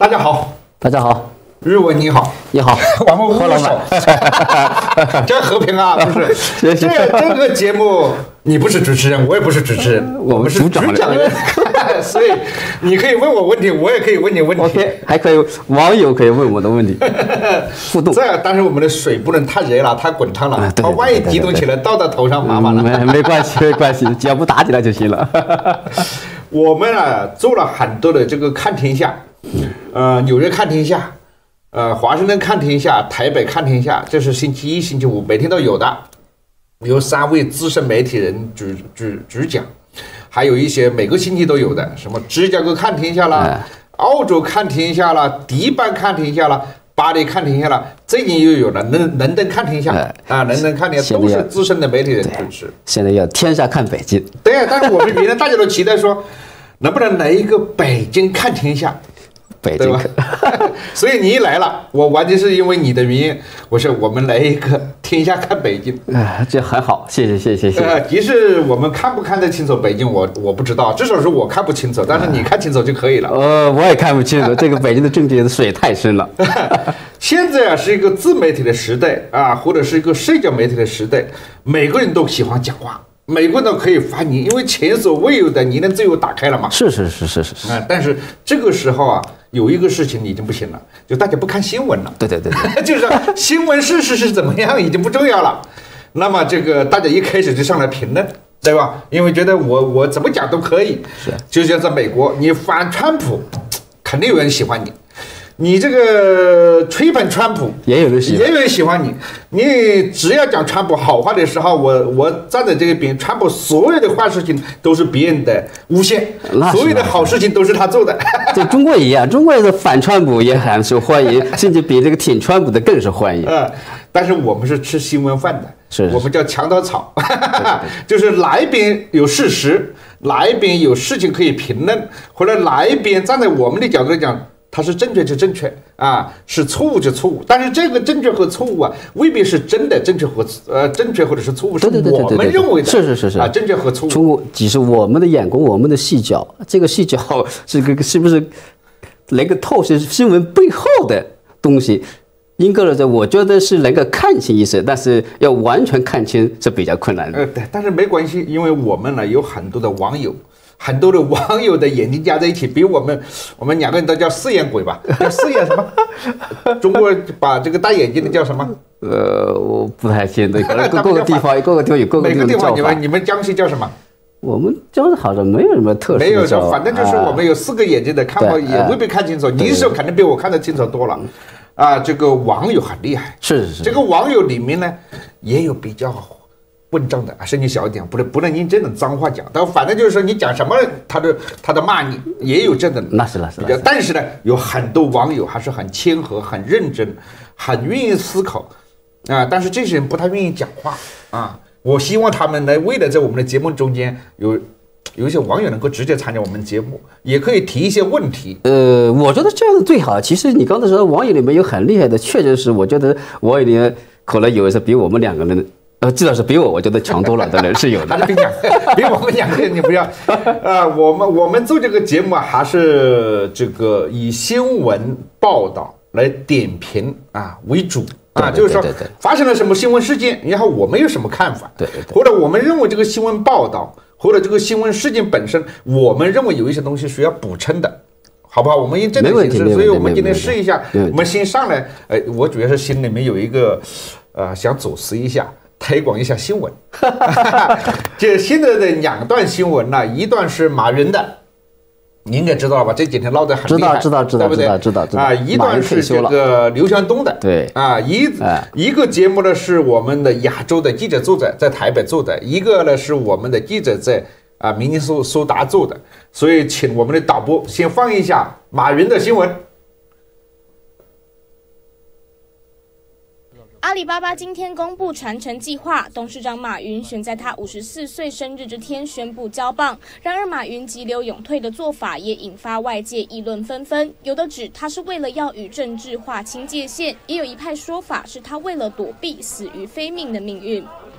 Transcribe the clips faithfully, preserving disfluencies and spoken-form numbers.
大家好， 大家好， 日文你好， 你好， 我们握手，这和平啊，不是？这这个节目你不是主持人，我也不是主持人，我们是主讲人，所以你可以问我问题，我也可以问你问题。 OK， 还可以网友可以问我的问题，互动。 这样，但是我们的水不能太热了，太滚烫了，它万一激动起来倒到头上麻烦了。 没没关系，没关系，只要不打起来就行了。 我们啊做了很多的这个看天下，呃，纽约看天下，呃，华盛顿看天下，台北看天下，这是星期一、星期五每天都有的，由三位资深媒体人主主主讲，还有一些每个星期都有的，什么芝加哥看天下啦，澳洲看天下啦，迪拜看天下啦。巴黎看天下了，最近又有了伦伦敦看天下啊，伦敦看天下都是资深的媒体人主持。 现在要天下看北京。 对啊，但是我们原来大家都期待说，能不能来一个北京看天下？ 北京对吧？所以你一来了，我完全是因为你的原因，我说我们来一个天下看北京。 啊，这很好，谢谢谢谢谢谢。 呃，即使我们看不看得清楚北京，我我不知道，至少是我看不清楚，但是你看清楚就可以了。 呃，我也看不清楚，这个北京的政治水太深了。 现在啊是一个自媒体的时代啊，或者是一个社交媒体的时代，每个人都喜欢讲话。每个人都可以发言，因为前所未有的言论自由打开了嘛。 是是是是是是啊，但是这个时候啊，有一个事情已经不行了，就大家不看新闻了。 对对对对， 就是新闻事实是怎么样已经不重要了。那么这个大家一开始就上来评论，对吧？因为觉得我我怎么讲都可以。 是， 就像在美国，你反川普，肯定有人喜欢你。你这个吹捧川普， 也有人喜欢， 也有人喜欢你。你只要讲川普好话的时候，我我站在这边，川普所有的坏事情都是别人的诬陷，所有的好事情都是他做的。 在中国一样，中国的反川普也很受欢迎，甚至比这个挺川普的更受欢迎。 呃，但是我们是吃新闻饭的， 是我们叫墙头草，就是哪一边有事实，哪一边有事情可以评论，或者哪一边站在我们的角度来讲。它是正确就正确啊，是错误就错误，但是这个正确和错误啊，未必是真的正确和呃正确或者是错误，是我们认为的， 是是是是啊，正确和错误。 从只是我们的眼光，我们的视角，这个视角是个是不是能够透视新闻背后的东西？应该说，我觉得是能够看清一些，但是要完全看清是比较困难的。 呃，对，但是没关系，因为我们呢有很多的网友。很多的网友的眼睛加在一起，比我们我们两个人都叫四眼鬼吧？叫四眼什么？中国把这个大眼睛的叫什么？ 呃，我不太清楚，可能各个地方各个地方有各个每个地方你地方们你们江西叫什么？ 我们江西好像没有什么特殊的， 没有说，反正就是我们有四个眼睛的，看我也未必看清楚。你是肯定比我看得清楚多了。啊，这个网友很厉害， 是是是。 这个网友里面呢，也有比较混账的，声音小一点，不能不能用这种脏话讲，但反正就是说你讲什么，他都他都骂你，也有这种。 那是那是那是。 但是呢，有很多网友还是很谦和、很认真、很愿意思考啊。但是这些人不太愿意讲话啊。我希望他们呢，为了在我们的节目中间有有一些网友能够直接参加我们节目，也可以提一些问题。 呃，我觉得这样子最好。其实你刚才说网友里面有很厉害的，确实是，我觉得网友里面可能有一些比我们两个人。呃，至少是比我，我觉得强多了的人是有的。 还是比两个，比我们两个人你不要，呃，我们我们做这个节目啊，还是这个以新闻报道来点评啊为主啊，就是说发生了什么新闻事件，然后我们有什么看法， 对对对， 或者我们认为这个新闻报道或者这个新闻事件本身，我们认为有一些东西需要补充的。好不好？我们用这种形式，所以我们今天试一下。我们先上来，呃，我主要是心里面有一个，呃，想组织一下。推广一下新闻，这现在的两段新闻呢，一段是马云的，你应该知道了吧？这几天闹得很厉害， 知道知道知道知道知道知道啊！一段是这个刘强东的， 对啊，一一个节目呢是我们的亚洲的记者做的，在台北做的，一个呢是我们的记者在啊明尼苏苏达做的，所以请我们的导播先放一下马云的新闻。 阿里巴巴今天公布传承计划，董事长马云选在他五十四岁生日这天宣布交棒。然而，马云急流勇退的做法也引发外界议论纷纷。有的指他是为了要与政治划清界限，也有一派说法是他为了躲避死于非命的命运。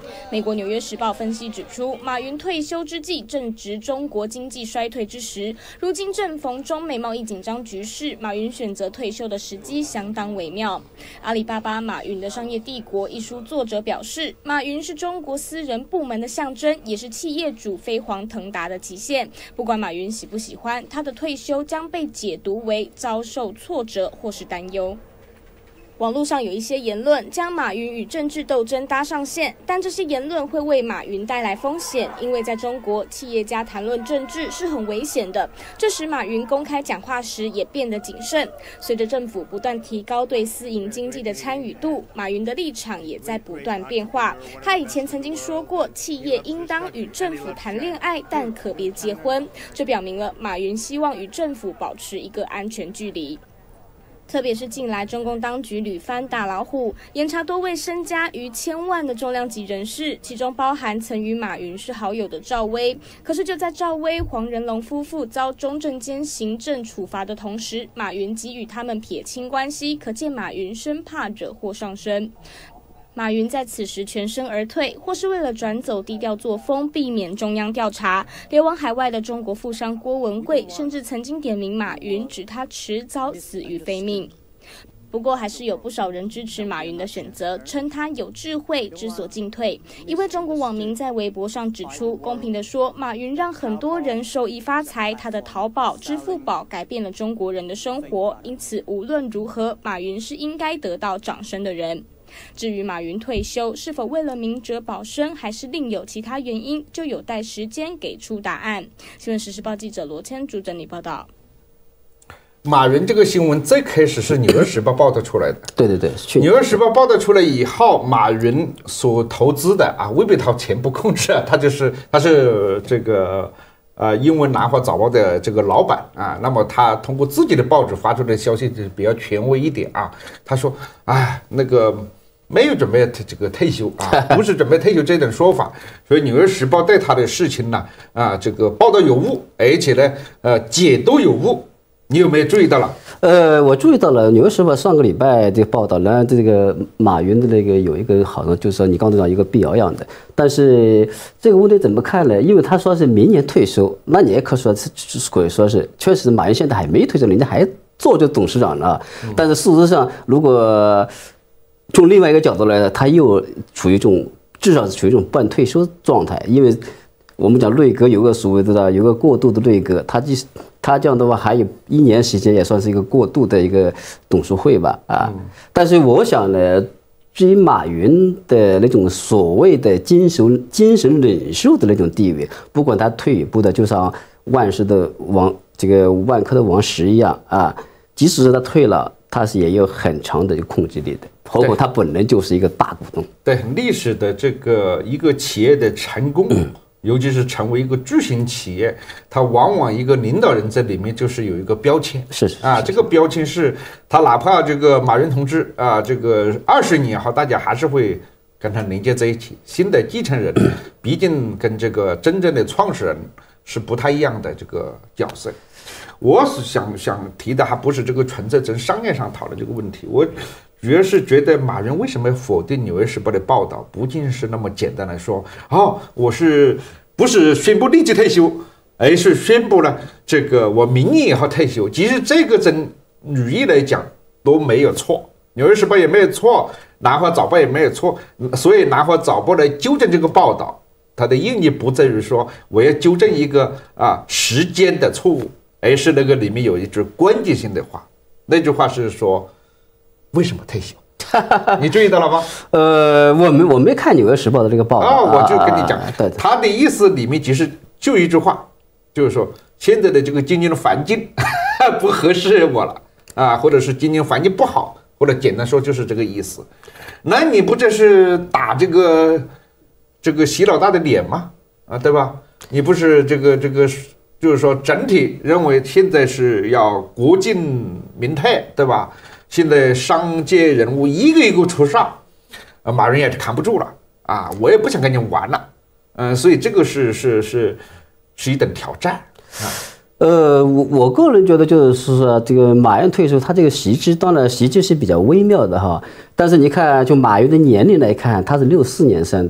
美国《纽约时报》分析指出，马云退休之际正值中国经济衰退之时，如今正逢中美贸易紧张局势，马云选择退休的时机相当微妙。阿里巴巴马云的商业帝国一书作者表示，马云是中国私人部门的象征，也是企业主飞黄腾达的极限。不管马云喜不喜欢，他的退休将被解读为遭受挫折或是担忧。网络上有一些言论将马云与政治斗争搭上线，但这些言论会为马云带来风险，因为在中国，企业家谈论政治是很危险的。这时马云公开讲话时也变得谨慎。随着政府不断提高对私营经济的参与度，马云的立场也在不断变化。他以前曾经说过，企业应当与政府谈恋爱，但可别结婚。这表明了马云希望与政府保持一个安全距离。特别是近来中共当局屡番打老虎，严查多位身家逾千万的重量级人士，其中包含曾与马云是好友的赵薇。可是就在赵薇、黄仁龙夫妇遭中证监行政处罚的同时，马云即与他们撇清关系，可见马云生怕惹祸上身。马云在此时全身而退，或是为了转走低调作风，避免中央调查。流亡海外的中国富商郭文贵甚至曾经点名马云，指他迟早死于非命。不过还是有不少人支持马云的选择，称他有智慧，知所进退。一位中国网民在微博上指出，公平地说，马云让很多人受益发财，他的淘宝、支付宝改变了中国人的生活，因此无论如何，马云是应该得到掌声的人。至于马云退休是否为了明哲保身，还是另有其他原因，就有待时间给出答案。新闻时事报记者罗千竹整理报道。 马云这个新闻最开始是《纽约时报》报道出来的。 对对对， 《纽约时报》报道出来以后，马云所投资的啊，未被他全部控制啊，他就是他是这个呃英文南华早报的这个老板啊。那么他通过自己的报纸发出的消息就比较权威一点啊。他说啊，那个没有准备这个退休啊，不是准备退休这种说法。所以《纽约时报》对他的事情呢啊，这个报道有误，而且呢呃解读有误。你有没有注意到了？ 呃，我注意到了，《纽约时报》上个礼拜这个报道呢，这个马云的那个有一个好像就是说你刚才讲一个必要样的，但是这个问题怎么看呢？因为他说是明年退休，那你也可说是可以说是确实马云现在还没退休，人家还做着董事长呢。但是事实上，如果从另外一个角度来，他又处于一种至少是处于一种半退休状态，因为我们讲内阁有个所谓的有个过渡的内阁，他即他这样的话还有一年时间，也算是一个过渡的一个董事会吧啊。但是我想呢，至于马云的那种所谓的精神精神领袖的那种地位，不管他退与不退，就像万世的王这个万科的王石一样啊，即使是他退了，他是也有很强的控制力的。包括他本人就是一个大股东。 对历史的这个一个企业的成功。嗯尤其是成为一个巨型企业，它往往一个领导人在里面就是有一个标签， 是是啊，这个标签是他哪怕这个马云同志啊，这个二十年后大家还是会跟他连接在一起。新的继承人，毕竟跟这个真正的创始人是不太一样的这个角色。我是想想提的还不是这个纯粹从商业上讨论这个问题，我主要是觉得马云为什么否定《纽约时报》的报道，不仅是那么简单的说，哦，我是不是宣布立即退休，而是宣布了这个我明年以后退休。其实这个从语义来讲都没有错，《纽约时报》也没有错，南华早报也没有错，所以南华早报来纠正这个报道，它的意义不在于说我要纠正一个啊时间的错误，而是那个里面有一句关键性的话，那句话是说。为什么退休？你注意到了吗？ 呃，我没我没看《纽约时报》的这个报道啊、哦，我就跟你讲， 啊、对他的意思里面其实就一句话，就是说现在的这个经济的环境不合适我了啊，或者是经济环境不好，或者简单说就是这个意思。那你不这是打这个这个习老大的脸吗？啊，对吧？你不是这个这个，就是说整体认为现在是要国进民退，对吧？现在商界人物一个一个出上，啊，马云也是扛不住了啊！我也不想跟你玩了，嗯，所以这个是是是是一等挑战啊。 呃，我我个人觉得就是说，这个马云退休，他这个时机当然时机是比较微妙的哈。但是你看，就马云的年龄来看，他是六四年生的，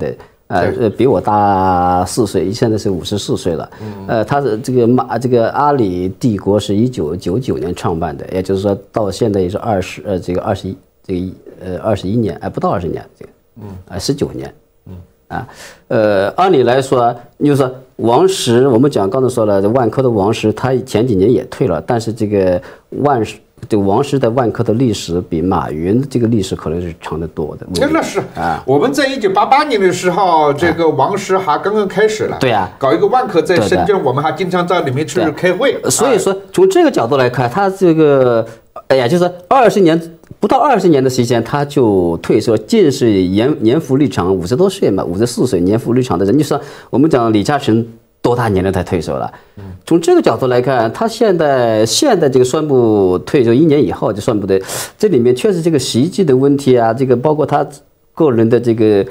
呃呃，比我大四岁，现在是五十四岁了。呃，他的这个马这个阿里帝国是一九九九年创办的，也就是说到现在也是二十呃这个二十一这个呃二十一年，哎不到二十年这个，嗯啊十九年，嗯啊呃按理来说就是说王石，我们讲刚才说了，万科的王石他前几年也退了，但是这个万石。这个王石在万科的历史比马云这个历史可能是长得多的。 真的是啊！我们在一九八八年的时候，这个王石还刚刚开始了。 对啊， 搞一个万科在深圳，我们还经常在里面去开会。 所以说，从这个角度来看，他这个，哎呀，就是二十年不到二十年的时间，他就退休，尽是年年富力强，五十多岁嘛，五十四岁年富力强的人。你说我们讲李嘉诚。多大年龄才退休了？从这个角度来看，他现在现在这个宣布退休一年以后就宣布的，这里面确实这个实际的问题啊，这个包括他个人的这个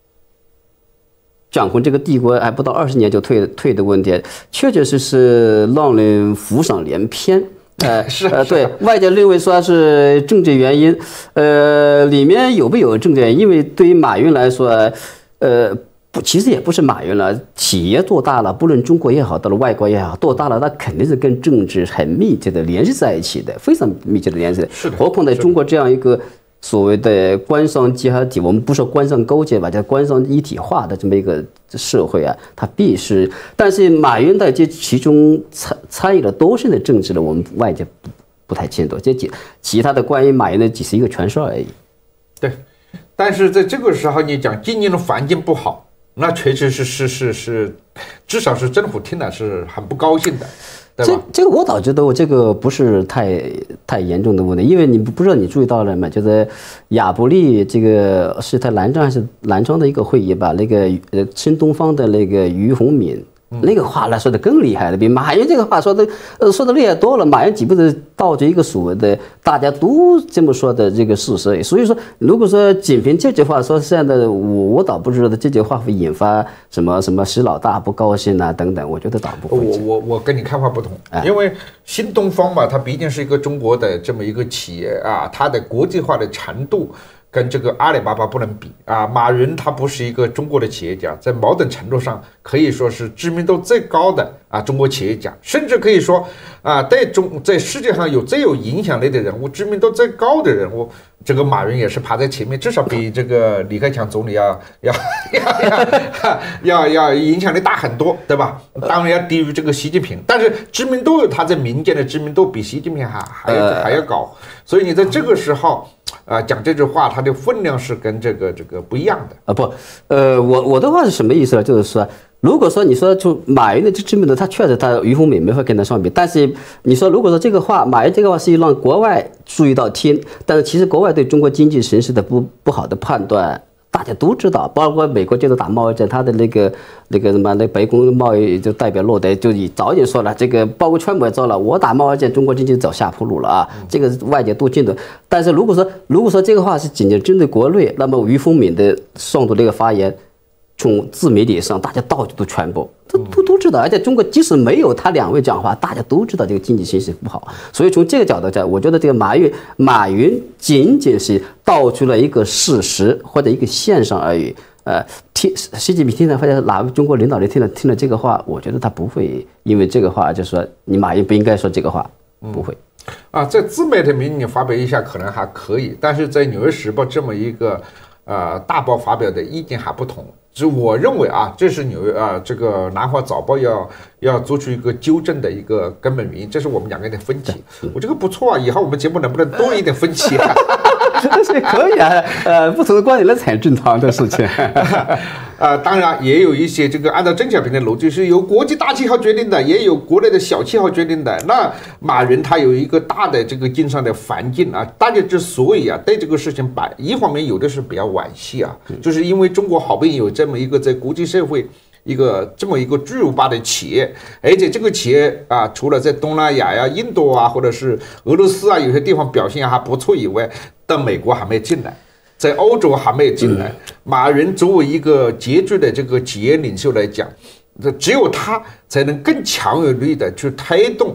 掌控这个帝国还不到二十年就退退的问题，确确实实让人浮想联翩。呃， 是呃，对，外界认为说是政治原因，呃，里面有没有政治原因？因为对于马云来说，呃。其实也不是马云了，企业做大了，不论中国也好，到了外国也好，做大了，它肯定是跟政治很密切的联系在一起的，非常密切的联系的。 是的。 何况在中国这样一个所谓的官商结合体，我们不说官商勾结吧，叫官商一体化的这么一个社会啊，它必须。但是马云在这其中参参与的多深的政治的，我们外界不不太清楚。这几其他的关于马云的只是一个传说而已。 对。但是在这个时候，你讲经营的环境不好。那确实是是是是，至少是政府听了是很不高兴的，对吧？ 这这个我倒觉得我这个不是太太严重的问题，因为你不知道你注意到了吗？就是亚布力这个是在南昌还是南昌的一个会议吧？那个呃新东方的那个俞鸿敏。那个话来说的更厉害了，比马云这个话说的，呃，说的厉害多了。马云只不过是道着一个所谓的大家都这么说的这个事实。所以说，如果说仅凭这句话说，现在我我倒不知道这句话会引发什么什么石老大不高兴啊等等，我觉得倒不会。 我我我跟你看法不同，因为新东方嘛，它毕竟是一个中国的这么一个企业啊，它的国际化的程度。跟这个阿里巴巴不能比啊！马云他不是一个中国的企业家，在某种程度上可以说是知名度最高的啊中国企业家，甚至可以说啊，在中在世界上有最有影响力的人物、知名度最高的人物，这个马云也是排在前面，至少比这个李克强总理要要要要要影响力大很多，对吧？当然要低于这个习近平，但是知名度他在民间的知名度比习近平还还要还要高，所以你在这个时候。啊，讲这句话，它的分量是跟这个这个不一样的啊。不，呃，我我的话是什么意思呢？就是说，如果说你说就马云的这知名度，他确实他俞鸿敏没法跟他相比。但是你说如果说这个话，马云这个话是让国外注意到听，但是其实国外对中国经济形势的不不好的判断。大家都知道，包括美国接着打贸易战，他的那个那个什么，那白宫贸易就代表洛德就早已经说了，这个包括川普也说了，我打贸易战，中国经济走下坡路了啊，这个外界都清楚。但是如果说如果说这个话是仅仅针对国内，那么俞鸿敏的上头这个发言，从自媒体上大家到处都传播，都都都知道，而且中国即使没有他两位讲话，大家都知道这个经济形势不好。所以从这个角度讲，我觉得这个马云马云仅仅是道出了一个事实或者一个现象而已。呃，听习近平听了或者哪个中国领导人听了听了这个话，我觉得他不会因为这个话就说你马云不应该说这个话，不会。 啊，在自媒体里你发表一下可能还可以，但是在《纽约时报》这么一个呃大报发表的意见还不同。就我认为啊，这是纽约啊，这个南华早报要要做出一个纠正的一个根本原因，这是我们两个人的分歧。我这个不错啊，以后我们节目能不能多一点分歧啊？ 是可以啊，呃，不同的观点那才正常的事情。 啊、呃，当然也有一些这个按照邓小平的逻辑是由国际大气候决定的，也有国内的小气候决定的。那马云他有一个大的这个经商的环境啊，大家之所以啊对这个事情把一方面有的是比较惋惜啊，就是因为中国好不容易有这么一个在国际社会一个这么一个巨无霸的企业，而且这个企业啊，除了在东南亚呀、印度啊，或者是俄罗斯啊有些地方表现还不错以外，到美国还没进来。在欧洲还没有进来，马云作为一个杰出的这个企业领袖来讲，只有他才能更强有力的去推动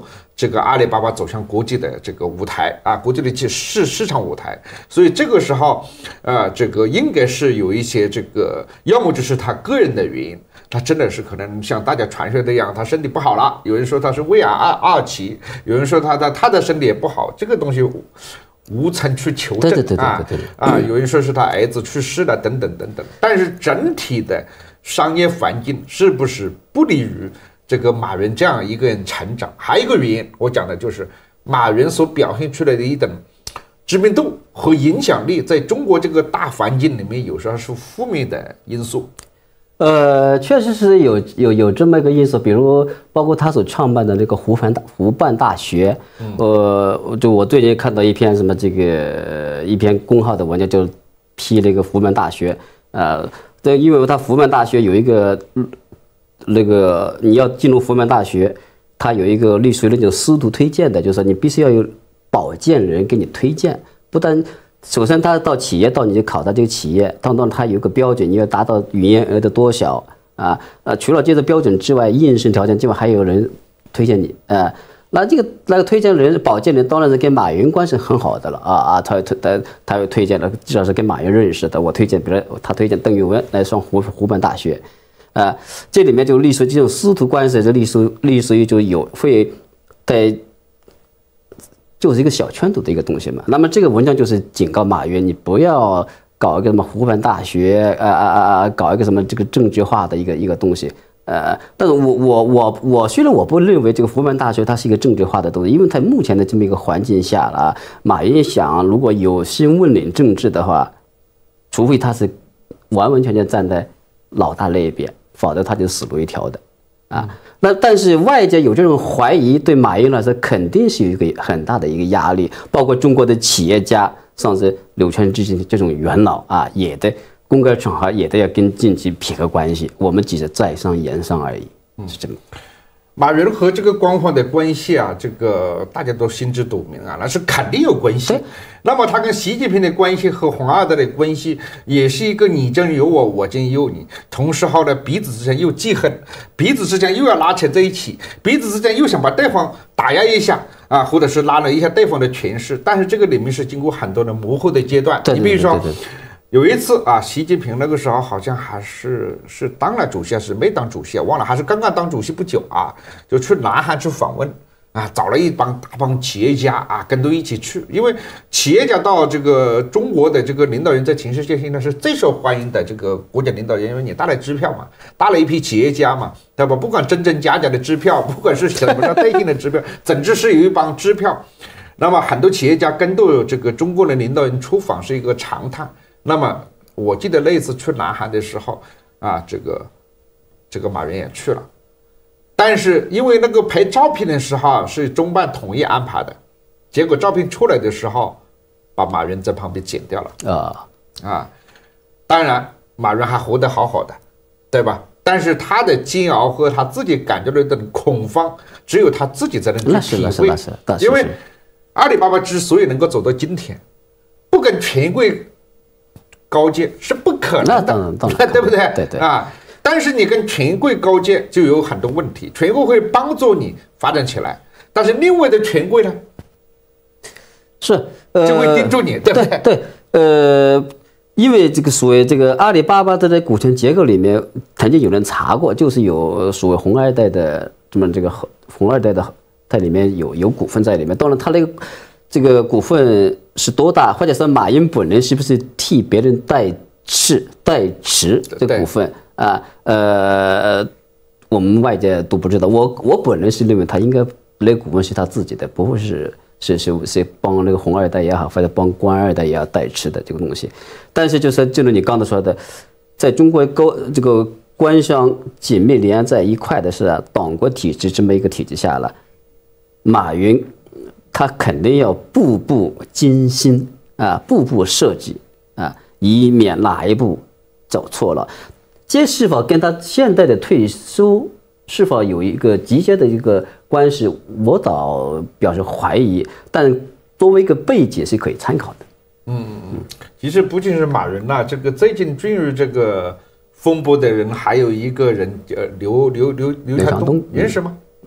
这个阿里巴巴走向国际的这个舞台啊，国际的市市场舞台。所以这个时候，呃，这个应该是有一些这个，要么就是他个人的原因，他真的是可能像大家传说的一样，他身体不好了。有人说他是胃癌二二期，有人说他的他的身体也不好，这个东西无从去求证啊啊！有人说是他儿子去世了，等等等等。但是整体的商业环境是不是不利于这个马云这样一个人成长？还有一个原因，我讲的就是马云所表现出来的一种知名度和影响力，在中国这个大环境里面，有时候是负面的因素。 呃，确实是有有有这么一个因素，比如包括他所创办的那个湖畔大湖畔大学，呃，就我最近看到一篇什么这个一篇公号的文章，就批那个湖畔大学，呃，对，因为他湖畔大学有一个那个你要进入湖畔大学，它有一个类似于那种师徒推荐的，就是你必须要有保荐人给你推荐，不但首先，他到企业到你就考到这个企业，当中他有个标准，你要达到营业额的多少啊？呃，除了这个标准之外，应试条件之外还有人推荐你，呃，那这个那个推荐人、保荐人当然是跟马云关系很好的了啊啊，他他他他又推荐了，至少是跟马云认识的。我推荐，比如他推荐邓玉文来上湖湖畔大学，啊，这里面就隶属这种师徒关系，就隶属隶属于就有会在。就是一个小圈子的一个东西嘛。那么这个文章就是警告马云，你不要搞一个什么湖畔大学，啊啊啊啊，搞一个什么这个政治化的一个一个东西。呃，但是我我我我虽然我不认为这个湖畔大学它是一个政治化的东西，因为在目前的这么一个环境下了，马云想如果有心问鼎政治的话，除非他是完完全全站在老大那一边，否则他就死路一条的。啊，那但是外界有这种怀疑，对马云来说肯定是有一个很大的一个压力，包括中国的企业家，像是柳传志这种元老啊，也得公开场合也得要跟经济撇个关系，我们只是在商言商而已，是这么。 马云和这个官方的关系啊，这个大家都心知肚明啊，那是肯定有关系。那么他跟习近平的关系和红二代的关系，也是一个你争有我，我争有你，同时后呢，彼此之间又记恨，彼此之间又要拉扯在一起，彼此之间又想把对方打压一下啊，或者是拉了一下对方的权势。但是这个里面是经过很多的模糊的阶段。你比如说。有一次啊，习近平那个时候好像还是是当了主席还是没当主席啊，忘了，还是刚刚当主席不久啊，就去南韩去访问啊，找了一帮大帮企业家啊，跟都一起去，因为企业家到这个中国的这个领导人在全世界现在是最受欢迎的这个国家领导人，因为你带来支票嘛，带了一批企业家嘛，对吧？不管真真假假的支票，不管是什么叫对应的支票，总之是有一帮支票。那么很多企业家跟到这个中国的领导人出访是一个常态。那么我记得那次去南韩的时候啊，这个这个马云也去了，但是因为那个拍照片的时候是中办统一安排的，结果照片出来的时候把马云在旁边剪掉了啊啊！当然马云还活得好好的，对吧？但是他的煎熬和他自己感觉到的恐慌，只有他自己才能去体会。因为阿里巴巴之所以能够走到今天，不跟权贵高阶是不可能的，对不对？ 对对啊！但是你跟权贵高阶就有很多问题，权贵会帮助你发展起来，但是另外的权贵呢， 是呃就会盯住你，对不对？ 对，呃，因为这个所谓这个阿里巴巴的这股权结构里面，曾经有人查过，就是有所谓红二代的这么这个红二代的在里面有有股份在里面，当然他那个。这个股份是多大，或者说马云本人是不是替别人代持代持这股份啊？呃，我们外界都不知道。我我本人是认为他应该那股份是他自己的，不会是是是是帮那个红二代也好，或者帮官二代也要代持的这个东西。但是就是正如你刚才说的，在中国高这个官商紧密连在一块的是啊，党国体制这么一个体制下了，马云。他肯定要步步精心啊，步步设计啊，以免哪一步走错了。这是否跟他现在的退休是否有一个直接的一个关系，我倒表示怀疑。但作为一个背景是可以参考的。 嗯嗯，其实不仅是马云呐、啊，这个最近进入这个风波的人，还有一个人，呃，刘刘刘刘强东，认识吗？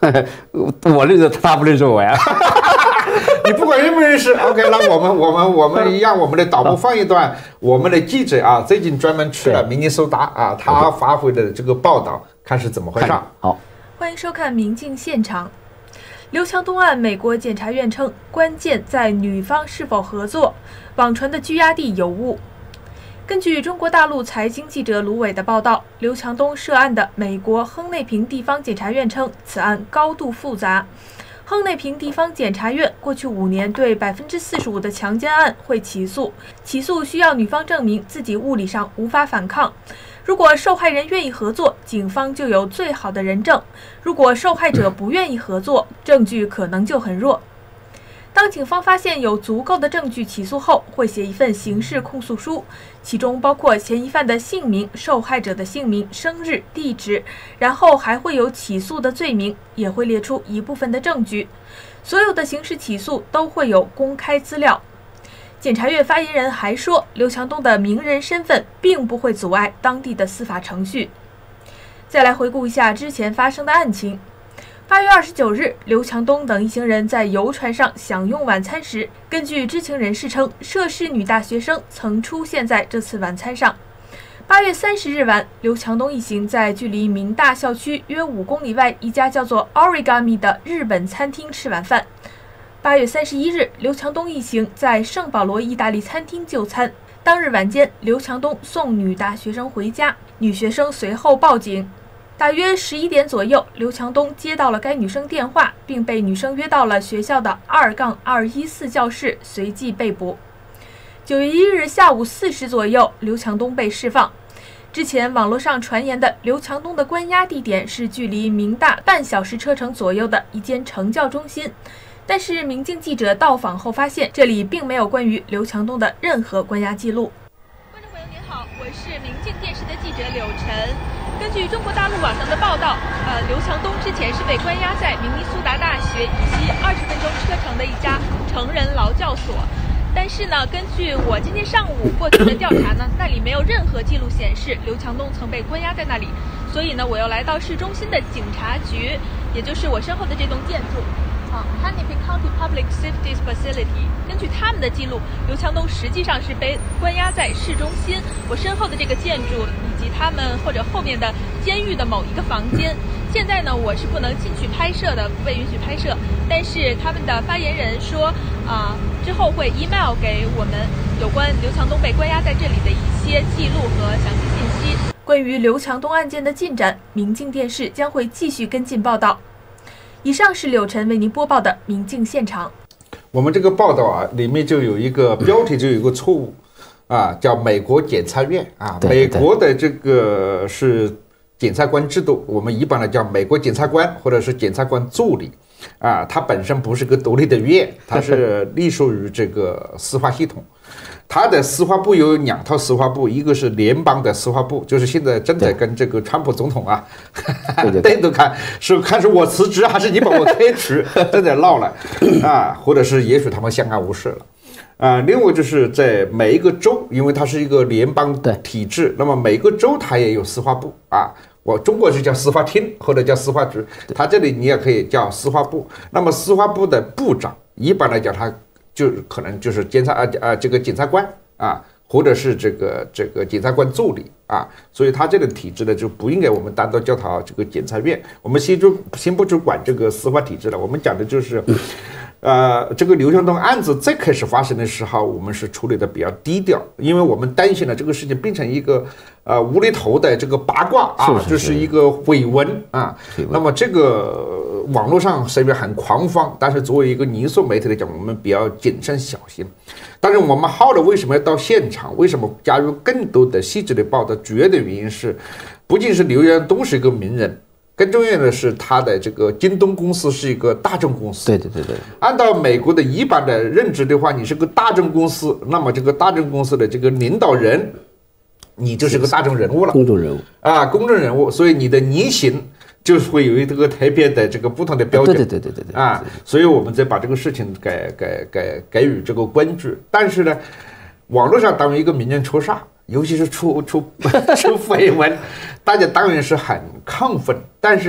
我认识他，不认识我呀。 你不管认不认识 ，OK， 那我们我们我们让我们的导播放一段我们的记者啊，最近专门去了明尼苏达啊，他发回的这个报道，看是怎么回事。 好， 欢迎收看《明镜现场》。刘强东案，美国检察院称关键在女方是否合作，网传的拘押地有误。根据中国大陆财经记者卢伟的报道，刘强东涉案的美国亨内平地方检察院称，此案高度复杂。亨内平地方检察院过去五年对百分之四十五的强奸案会起诉，起诉需要女方证明自己物理上无法反抗。如果受害人愿意合作，警方就有最好的人证；如果受害者不愿意合作，证据可能就很弱。当警方发现有足够的证据起诉后，会写一份刑事控诉书，其中包括嫌疑犯的姓名、受害者的姓名、生日、地址，然后还会有起诉的罪名，也会列出一部分的证据。所有的刑事起诉都会有公开资料。检察院发言人还说，刘强东的名人身份并不会阻碍当地的司法程序。再来回顾一下之前发生的案情。八月二十九日，刘强东等一行人在游船上享用晚餐时，根据知情人士称，涉事女大学生曾出现在这次晚餐上。八月三十日晚，刘强东一行在距离明大校区约五公里外一家叫做 Origami 的日本餐厅吃晚饭。八月三十一日，刘强东一行在圣保罗意大利餐厅就餐。当日晚间，刘强东送女大学生回家，女学生随后报警。大约十一点左右，刘强东接到了该女生电话，并被女生约到了学校的二杠二一四教室，随即被捕。九月一日下午四时左右，刘强东被释放。之前网络上传言的刘强东的关押地点是距离明大半小时车程左右的一间成教中心，但是民警记者到访后发现，这里并没有关于刘强东的任何关押记录。 观众朋友您好，我是明镜电视的记者柳晨。根据中国大陆网上的报道，呃，刘强东之前是被关押在明尼苏达大学以西二十分钟车程的一家成人劳教所。但是呢，根据我今天上午过去的调查呢，那里没有任何记录显示刘强东曾被关押在那里。所以呢，我又来到市中心的警察局，也就是我身后的这栋建筑。啊 Hennepin County Public Safety Facility， 根据他们的记录，刘强东实际上是被关押在市中心，我身后的这个建筑以及他们或者后面的监狱的某一个房间。现在呢，我是不能进去拍摄的，不被允许拍摄。但是他们的发言人说，啊、呃，之后会 email 给我们有关刘强东被关押在这里的一些记录和详细信息。 关于刘强东案件的进展，明镜电视将会继续跟进报道。以上是柳晨为您播报的明镜现场。 我们这个报道啊，里面就有一个标题就有一个错误啊，叫美国检察院啊， 对对对， 美国的这个是检察官制度，我们一般来叫美国检察官或者是检察官助理啊，它本身不是个独立的院，它是隶属于这个司法系统。它的司法部有两套司法部，一个是联邦的司法部，就是现在正在跟这个川普总统啊对着看，是看是我辞职还是你把我开除，正在闹了啊，或者是也许他们相安无事了。啊，另外就是在每一个州，因为它是一个联邦体制，那么每个州它也有司法部啊。我中国是叫司法厅或者叫司法局，它这里你也可以叫司法部。那么司法部的部长一般来讲，他就可能就是检察啊啊这个检察官啊，或者是这个这个检察官助理啊，所以他这个体制呢就不应该我们单独叫他这个检察院。我们先就先不去管这个司法体制了，我们讲的就是。呃，这个刘强东案子最开始发生的时候，我们是处理的比较低调，因为我们担心了这个事情变成一个呃无厘头的这个八卦啊，这是一个绯闻啊。那么这个网络上虽然很狂放，但是作为一个泥塑媒体来讲，我们比较谨慎小心。但是我们后来为什么要到现场？为什么加入更多的细致的报道？主要的原因是，不仅是刘强东是一个名人。更重要的是，他的这个京东公司是一个大众公司。 对对对对。 按照美国的一般的认知的话，你是个大众公司，那么这个大众公司的这个领导人，你就是个大众人物了， 公众人物啊，公众人物，所以你的言行就是会有一个特别的这个不同的标准。 对对对对对对。 啊，所以我们再把这个事情给给给给予这个关注。但是呢，网络上当一个名人出事，尤其是出出出绯闻，大家当然是很亢奋，但是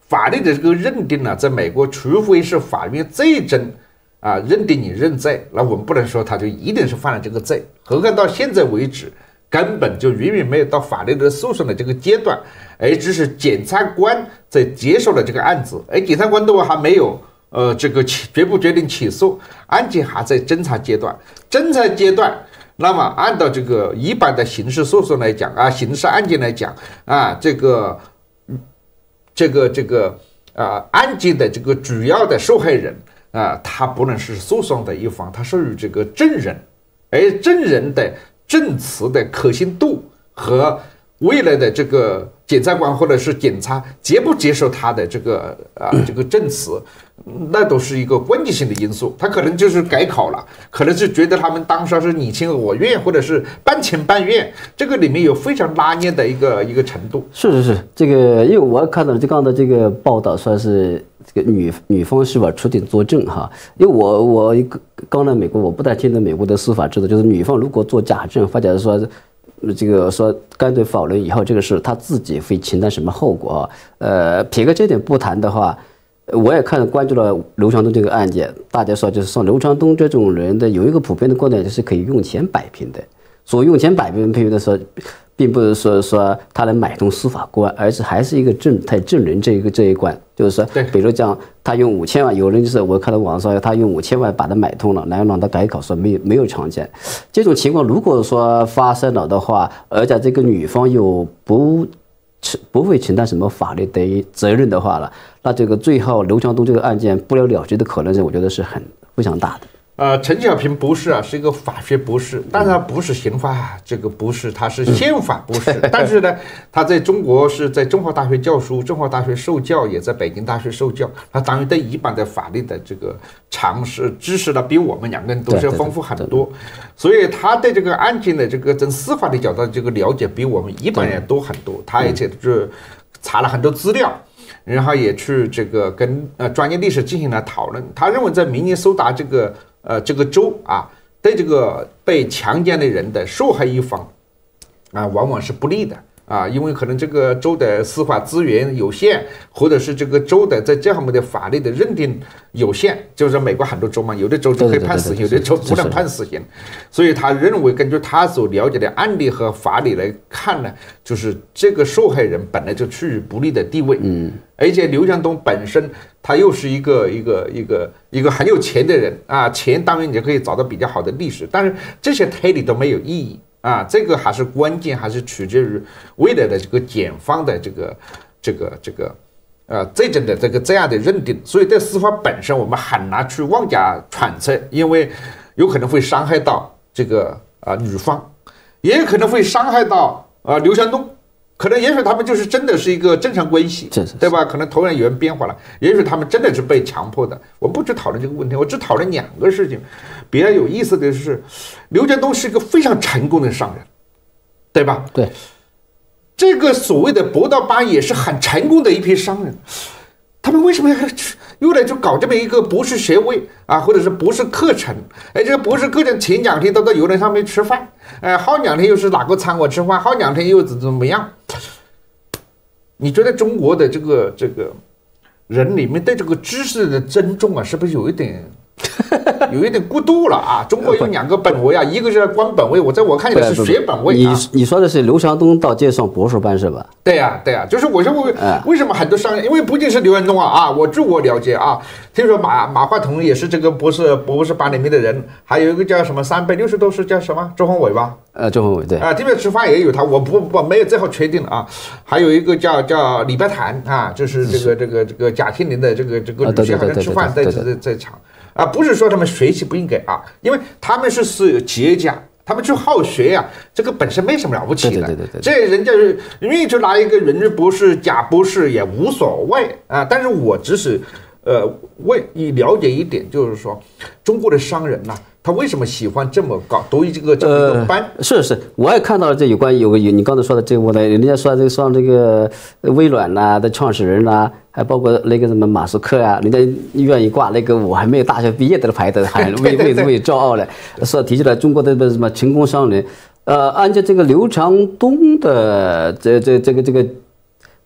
法律的这个认定呢，在美国，除非是法院最终啊认定你认罪，那我们不能说他就一定是犯了这个罪。何况到现在为止，根本就远远没有到法律的诉讼的这个阶段，而只是检察官在接手了这个案子，而检察官都还没有呃这个决不决定起诉，案件还在侦查阶段。侦查阶段，那么按照这个一般的刑事诉讼来讲啊，刑事案件来讲啊，这个。这个这个啊、呃，案件的这个主要的受害人啊、呃，他不能是诉讼的一方，他属于这个证人，而证人的证词的可信度和未来的这个检察官或者是检察接不接受他的这个啊、呃、这个证词，那都是一个关键性的因素。他可能就是改考了，可能是觉得他们当时是你情我愿，或者是半情半愿，这个里面有非常拉捏的一个一个程度。 是是是，这个因为我看到这刚才这个报道，说是这个女女方是否出庭作证哈？因为我我刚来美国，我不太清楚美国的司法制度，就是女方如果做假证，或者是说。这个说干脆否认以后，这个事他自己会承担什么后果啊？呃，撇开这点不谈的话，我也看关注了刘强东这个案件。大家说就是说刘强东这种人的有一个普遍的观点，就是可以用钱摆平的。所谓用钱摆平的时候，并不是说说他能买通司法官，而是还是一个证他证人这一个这一关，就是说，比如讲他用五千万，有人就是我看到网上说他用五千万把他买通了，然后让他改考，说没有没有强奸。这种情况如果说发生了的话，而且这个女方又不不会承担什么法律的责任的话了，那这个最后刘强东这个案件不了了之的可能性，我觉得是很非常大的。 呃，陈小平博士啊是一个法学博士，但是他不是刑法这个博士，他是宪法博士。但是呢，他在中国是在中华大学教书，中华大学受教，也在北京大学受教。他当然对一般的法律的这个常识知识呢，比我们两个人都是要丰富很多。所以他对这个案件的这个从司法的角度这个了解比我们一般人多很多。他而且是查了很多资料。然后也去这个跟呃专业律师进行了讨论。他认为在明尼苏达这个呃这个州啊，对这个被强奸的人的受害一方啊，往往是不利的啊，因为可能这个州的司法资源有限，或者是这个州的在这方面的法律的认定有限。就是美国很多州嘛，有的州就可以判死刑，有的州不能判死刑。所以他认为，根据他所了解的案例和法理来看呢，就是这个受害人本来就处于不利的地位。嗯。而且刘强东本身他又是一个一个一个一个很有钱的人啊，钱当然你就可以找到比较好的律师，但是这些推理都没有意义啊，这个还是关键，还是取决于未来的这个检方的这个这个这个呃最终的这个这样的认定。所以在司法本身我们很难去妄加揣测，因为有可能会伤害到这个啊、呃、女方，也有可能会伤害到啊、呃、刘强东。可能也许他们就是真的是一个正常关系，对吧？可能突然有人变化了，也许他们真的是被强迫的。我不去讨论这个问题，我只讨论两个事情。比较有意思的是，刘强东是一个非常成功的商人，对吧？ 对， 这个所谓的博道班也是很成功的一批商人。他们为什么要又来就搞这么一个博士学位啊，或者是博士课程？哎，这个博士课程前两天都到游轮上面吃饭，哎，后两天又是哪个餐馆吃饭，后两天又怎怎么样？你觉得中国的这个这个人里面对这个知识的尊重啊，是不是有一点有一点过度了啊？中国有两个本位啊，一个是官本位，我在我看起来是学本位、啊。 你你说的是刘强东到街上博士班是吧？ 对呀、啊，对呀、啊，就是我说为为什么很多商人，因为不仅是刘强东啊啊，我据我了解啊，听说马马化腾也是这个博士博士班里面的人，还有一个叫什么三百六十度是叫什么周鸿祎吧？ 呃，周鸿祎对啊， 这边吃饭也有他，我不不没有最后确定了啊。还有一个叫叫李白潭啊，就是这个这个这个贾庆林的这个这个女婿好像吃饭在在在场。啊，不是说他们学习不应该啊，因为他们是是企业家，他们去好学呀、啊，这个本身没什么了不起的。 对对对对对， 这人家是愿意去拿一个人日博士、假博士也无所谓啊。但是我只是呃为你了解一点，就是说中国的商人呐、啊，他为什么喜欢这么搞读这个这么一个班？ 呃、是是，我也看到了这有关有个有你刚才说的这个，我的人家说这个上这个微软呐、啊、的创始人呐、啊。还包括那个什么马斯克啊，人家愿意挂那个我还没有大学毕业的牌子，还为为为骄傲了，说提起来中国的什么成功商人，呃，按照这个刘强东的这这这个这个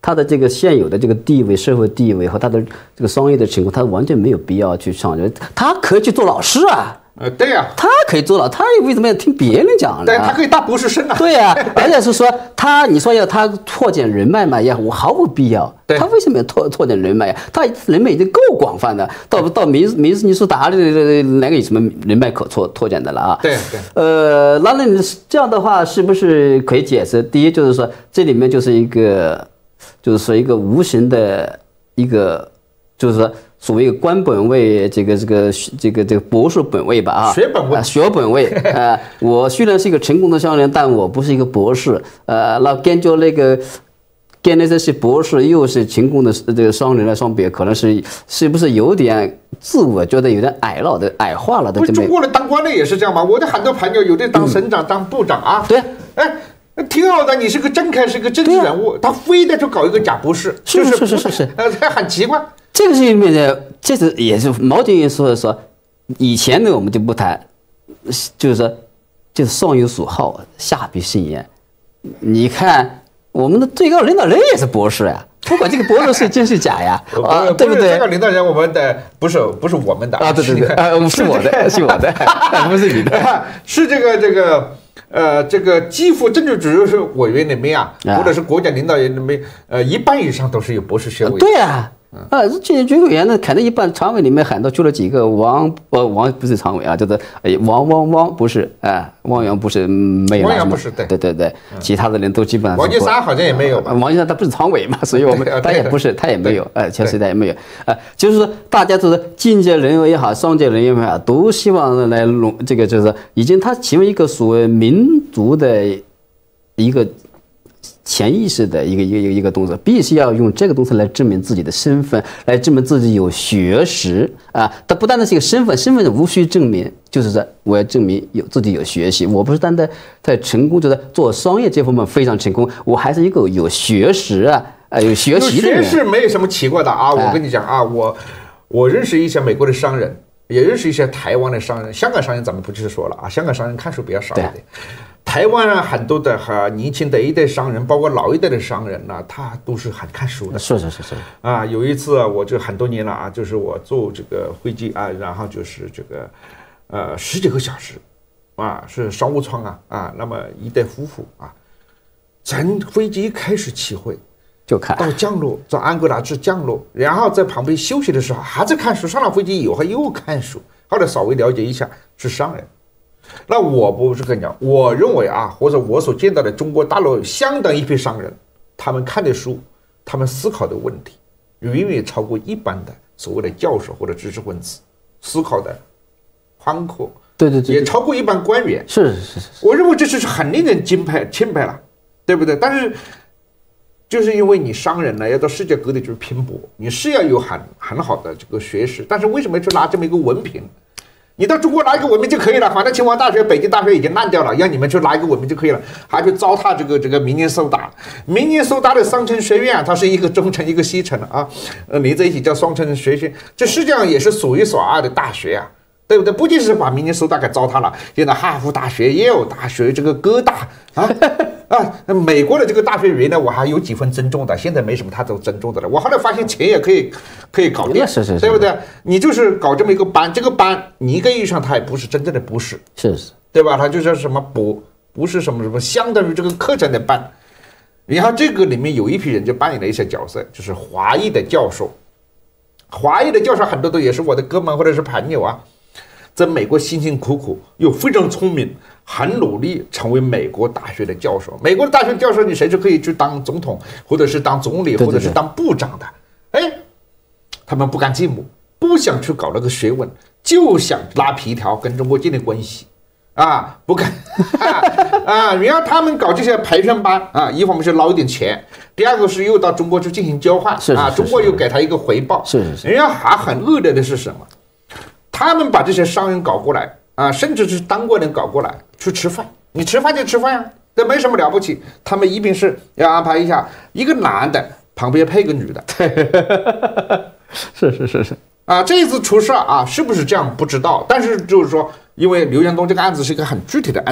他的这个现有的这个地位、社会地位和他的这个商业的情况，他完全没有必要去上学，他可以去做老师啊。 呃，对呀、啊， 他可以做了，他为什么要听别人讲呢？ 对，他可以当博士生啊。 对呀、啊，而且是说他，你说要他拓展人脉嘛，也我毫无必要。他为什么要拓拓展人脉呀？他人脉已经够广泛的，到到明明尼苏达的哪个有什么人脉可拓拓展的了啊？ 对对。 呃，那那这样的话，是不是可以解释？第一就是说，这里面就是一个，就是说一个无形的一个，就是说。所谓官本位，这个这个这个这个博士本位吧啊， 学本位， 啊、学本位啊、呃。我虽然是一个成功的商人，但我不是一个博士。呃，那跟着那个跟那些博士又是成功的这个商人来相比，可能是是不是有点自我觉得有点矮了的矮化了的？ 不是中国人当官的也是这样吗？我的很多朋友有的当省长、嗯、当部长啊。 对， 哎。挺好的，你是个政客，是个政治人物，他非得就搞一个假博士， 是是是是是， 呃，很奇怪。 这个是里面的，这是也是毛主席说的说，以前呢我们就不谈，就是说，就是上有所好，下必甚焉。你看我们的最高领导人也是博士呀、啊。不管这个博士是真是假呀，啊，对不对？ 这个领导人，我们的不是不是我们的啊，对对对，啊，是我的，是我的，不是你的， 是这个这个呃这个基辅政治局委员里面啊，或者是国家领导人里面，呃，一半以上都是有博士学位。 对啊。啊，这些局委员呢，肯定一般常委里面喊到去了几个王，呃，王不是常委啊，就是哎，王王王不是，哎，汪洋不是没有， 汪洋不是，对对对对，其他的人都基本上。 王岐山好像也没有吧？ 王岐山他不是常委嘛，所以我们他也不是，他也没有，哎，确实他也没有，啊，就是说大家都是经济人员也好，商界人员也好，都希望来弄这个，就是已经他成为一个所谓民族的一个。潜意识的一个一个一个一个东西，必须要用这个东西来证明自己的身份，来证明自己有学识啊！它不单单是一个身份，身份无需证明，就是说我要证明有自己有学习。我不是单单在成功，就在做商业这方面非常成功，我还是一个有学识啊，呃，有学习的人。 有学识没有什么奇怪的啊！我跟你讲啊，我我认识一些美国的商人，也认识一些台湾的商人，香港商人咱们不去说了啊，香港商人看书比较少一点。台湾啊，很多的哈年轻的一代商人，包括老一代的商人呢、啊，他都是很看书的。 是是是是。 啊，有一次啊，我就很多年了啊，就是我坐这个飞机啊，然后就是这个，呃，十几个小时，啊，是商务舱啊啊，那么一对夫妇啊，从飞机开始起飞， 就看到降落，在安哥拉治降落，然后在旁边休息的时候还在看书，上了飞机以后又看书，后来稍微了解一下是商人。那我不是跟你讲，我认为啊，或者我所见到的中国大陆相当一批商人，他们看的书，他们思考的问题，远远超过一般的所谓的教授或者知识分子思考的宽阔， 对对对， 也超过一般官员。 是是是， 我认为这是很令人敬佩钦佩了，对不对？但是就是因为你商人呢，要到世界各地去拼搏，你是要有很很好的这个学识，但是为什么去拿这么一个文凭？你到中国拿一个文凭就可以了，反正清华大学、北京大学已经烂掉了，让你们去拿一个文凭就可以了，还去糟蹋这个这个明年苏达。明年苏达的双城学院，它是一个中城一个西城啊，呃，连在一起叫双城学院，这实际上也是数一数二的大学啊，对不对？不仅是把明年苏达给糟蹋了，现在哈佛大学、耶鲁大学、这个哥大啊啊，美国的这个大学原来我还有几分尊重的，现在没什么太多尊重的了。我后来发现钱也可以可以搞定， 是是是， 对不对？你就是搞这么一个班，这个班你一个意义上它也不是真正的博士， 是是， 对吧？它就是什么不不是什么什么，相当于这个课程的班。然后这个里面有一批人就扮演了一些角色，就是华裔的教授，华裔的教授很多都也是我的哥们或者是朋友啊。在美国辛辛苦苦又非常聪明，很努力成为美国大学的教授。美国的大学教授，你谁是可以去当总统，或者是当总理，或者是当部长的？哎，他们不甘寂寞，不想去搞那个学问，就想拉皮条跟中国建立关系啊，不敢啊啊！然后他们搞这些培训班啊，一方面是捞一点钱，第二个是又到中国去进行交换啊，中国又给他一个回报。 是是是。 人家还很恶劣的是什么？他们把这些商人搞过来啊，甚至是当官人搞过来去吃饭，你吃饭就吃饭啊，这没什么了不起。他们一定是要安排一下，一个男的旁边配个女的， 是是是是啊，这一次出事啊，是不是这样不知道？但是就是说，因为刘强东这个案子是一个很具体的案子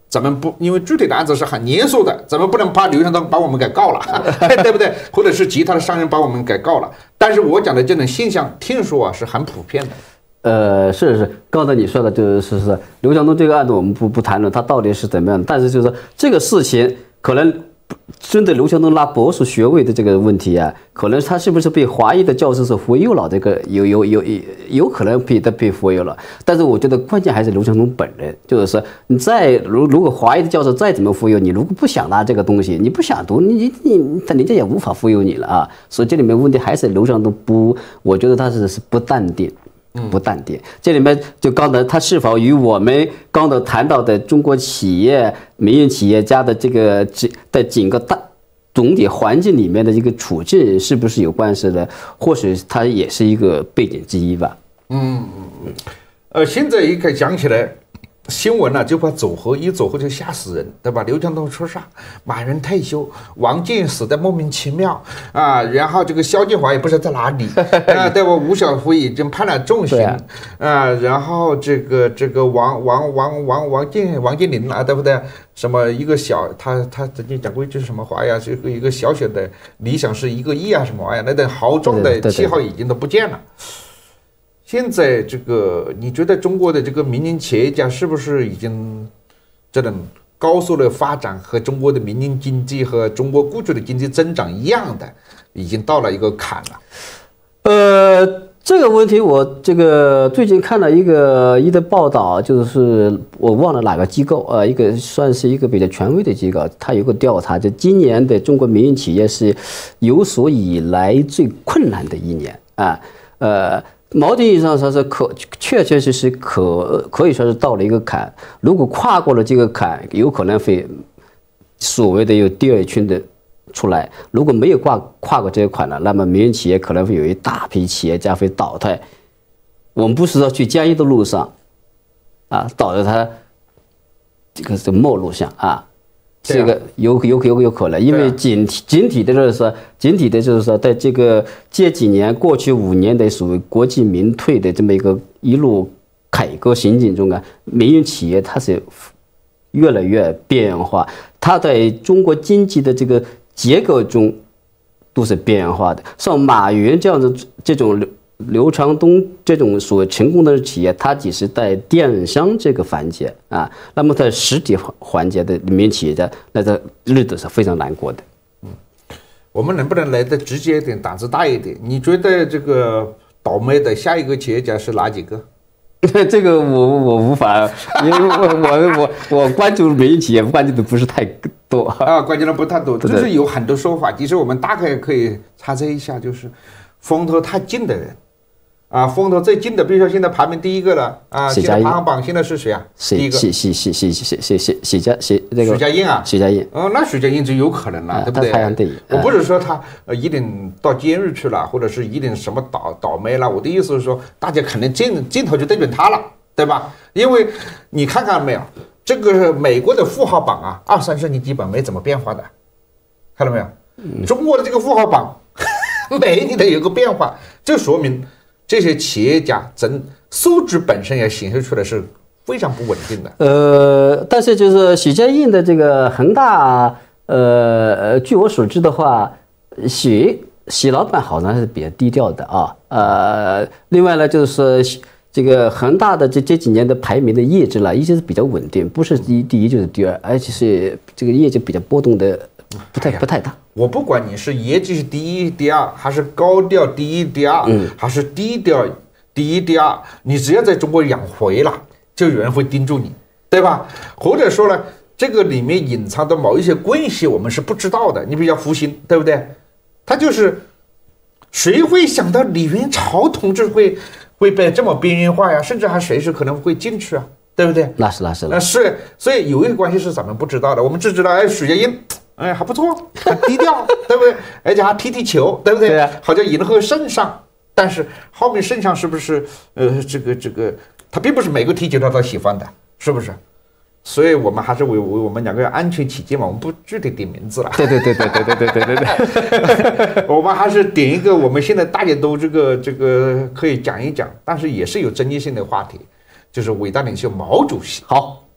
咱们不，因为具体的案子是很严肃的，咱们不能把刘强东把我们给告了，对不对？或者是其他的商人把我们给告了。但是我讲的这种现象，听说啊是很普遍的。 呃，是是，刚才你说的就是是刘强东这个案子，我们不不谈论他到底是怎么样的，但是就是说这个事情可能针对刘强东拿博士学位的这个问题啊，可能他是不是被华裔的教授所忽悠了？这个有有有有有可能被他被忽悠了，但是我觉得关键还是刘强东本人，就是说你再如如果华裔的教授再怎么忽悠你，如果不想拿这个东西，你不想读，你你你，人家也无法忽悠你了啊。所以这里面问题还是刘强东不，我觉得他是是不淡定。不淡定，这里面就刚才他是否与我们刚才谈到的中国企业、民营企业家的这个在整个大总体环境里面的一个处境是不是有关系的？或许它也是一个背景之一吧。 嗯嗯，呃，现在一个讲起来。新闻呢、啊、就怕走火，一走火就吓死人，对吧？刘强东出事，马云退休，王健死的莫名其妙啊，然后这个肖建华也不知道在哪里啊，对吧？吴晓波已经判了重刑啊，然后这个这个王王王王王健王健林啊，对不对？什么一个小他他曾经讲过一句什么话呀？这个一个小小的理想是一个亿啊，什么玩意儿？那等豪壮的旗号已经都不见了。现在这个，你觉得中国的这个民营企业家是不是已经这种高速的发展和中国的民营经济和中国过去的经济增长一样的，已经到了一个坎了？ 呃，这个问题我这个最近看了一个一个报道，就是我忘了哪个机构，呃，一个算是一个比较权威的机构，它有个调查，就今年的中国民营企业是有所以来最困难的一年啊，呃。某种意义上说是可确确实实可可以说是到了一个坎，如果跨过了这个坎，有可能会所谓的有第二春的出来；如果没有跨跨过这个坎了，那么民营企业可能会有一大批企业家会倒退。我们不是说去监狱的路上啊，导致它这个是末路上啊。这个有有有有可能，因为整体整体的就是说，整体的就是说，在这个这几年过去五年的所谓国进民退的这么一个一路改革行进中啊，民营企业它是越来越变化，它在中国经济的这个结构中都是变化的。像马云这样的这种刘强东这种所谓成功的企业，它只是在电商这个环节啊，那么在实体环节的民营企业家，那这日子是非常难过的。 嗯，我们能不能来的直接一点，胆子大一点？你觉得这个倒霉的下一个企业家是哪几个？ 这个我我无法，因为我我我我关注民营企业关注的不是太多啊，关注的不太多，就是有很多说法。其实我们大概可以猜测一下，就是风头太近的人。啊，风头最近的，比如说现在排名第一个了啊，现在排行榜现在是谁啊？第一个许许许许许许许许家许这个许家印啊， 许家印。 哦，那许家印就有可能了，对不对？ 他排行第一。 我不是说他呃一定到监狱去了，或者是一定什么倒倒霉了。我的意思是说，大家可能镜镜头就对准他了，对吧？因为你看看没有，这个美国的富豪榜啊，二三十年基本没怎么变化的，看到没有？中国的这个富豪榜每一年都有个变化，这说明。这些企业家真素质本身也显示出来是非常不稳定的。 呃，但是就是许家印的这个恒大，呃，据我所知的话，许许老板好像是比较低调的啊。呃，另外呢，就是说这个恒大的这这几年的排名的业绩呢，一直是比较稳定，不是第一第一就是第二，而且是这个业绩比较波动的不太不太大。 我不管你是业绩是第一、第二，还是高调第一、第二，嗯、还是低调第一、第二，你只要在中国养回了，就有人会盯住你，对吧？或者说呢，这个里面隐藏的某一些关系，我们是不知道的。你比如福星，对不对？他就是谁会想到李元朝同志会会被这么边缘化呀？甚至还随时可能会进去啊，对不对？ 那是那是那是，所以有一个关系是咱们不知道的，我们只知道哎，许家印。哎，还不错，很低调，对不对？而且还踢踢球，对不对？ 对啊， 好像迎合圣上，但是后面圣上是不是呃，这个这个，他并不是每个踢球他都喜欢的，是不是？所以我们还是为为我们两个安全起见嘛，我们不具体点名字了。 对对对对对对对对对对， 我们还是点一个我们现在大家都这个这个可以讲一讲，但是也是有争议性的话题，就是伟大领袖毛主席。 好。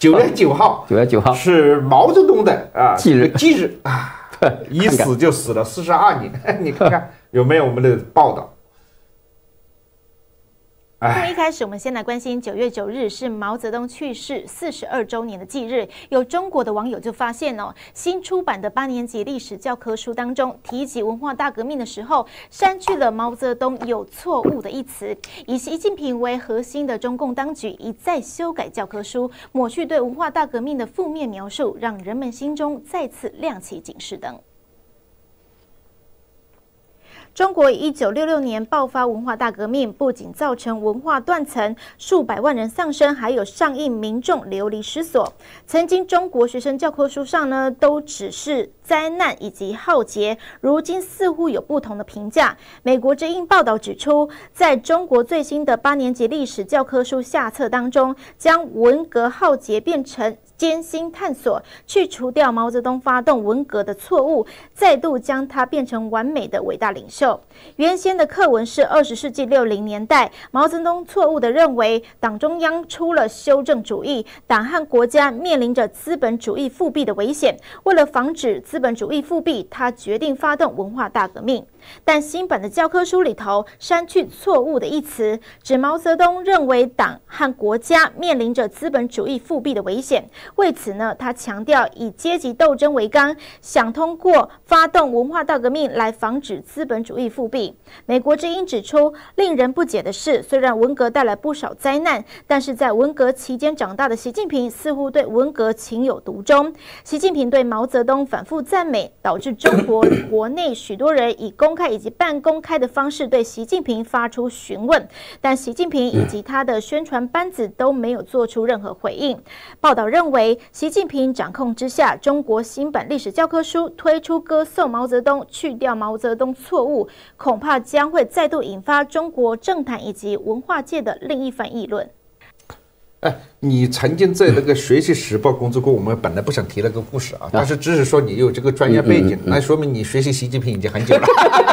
九月九号， 九月九号是毛泽东的啊忌日忌日啊，一死就死了四十二年，你看看有没有我们的报道？ 那么一开始，我们先来关心九月九日是毛泽东去世四十二周年的忌日。有中国的网友就发现哦，新出版的八年级历史教科书当中提及文化大革命的时候，删去了毛泽东有错误的一词。以习近平为核心的中共当局一再修改教科书，抹去对文化大革命的负面描述，让人们心中再次亮起警示灯。中国一九六六年爆发文化大革命，不仅造成文化断层，数百万人丧生，还有上亿民众流离失所。曾经中国学生教科书上呢，都只是灾难以及浩劫，如今似乎有不同的评价。美国之音报道指出，在中国最新的八年级历史教科书下册当中，将文革浩劫变成艰辛探索，去除掉毛泽东发动文革的错误，再度将它变成完美的伟大领袖。原先的课文是二十世纪六零年代，毛泽东错误地认为党中央出了修正主义，党和国家面临着资本主义复辟的危险。为了防止资本主义复辟，他决定发动文化大革命。但新版的教科书里头删去错误的一词，指毛泽东认为党和国家面临着资本主义复辟的危险。为此呢，他强调以阶级斗争为纲，想通过发动文化大革命来防止资本主义复辟。美国之音指出，令人不解的是，虽然文革带来不少灾难，但是在文革期间长大的习近平似乎对文革情有独钟。习近平对毛泽东反复赞美，导致中国国内许多人以公开以及半公开的方式对习近平发出询问，但习近平以及他的宣传班子都没有做出任何回应。报道认为，习近平掌控之下，中国新版历史教科书推出歌颂毛泽东，去掉毛泽东错误，恐怕将会再度引发中国政坛以及文化界的另一番议论。 哎，你曾经在那个学习时报工作过，我们本来不想提那个故事啊，但是只是说你有这个专业背景，那说明你学习习近平已经很久了。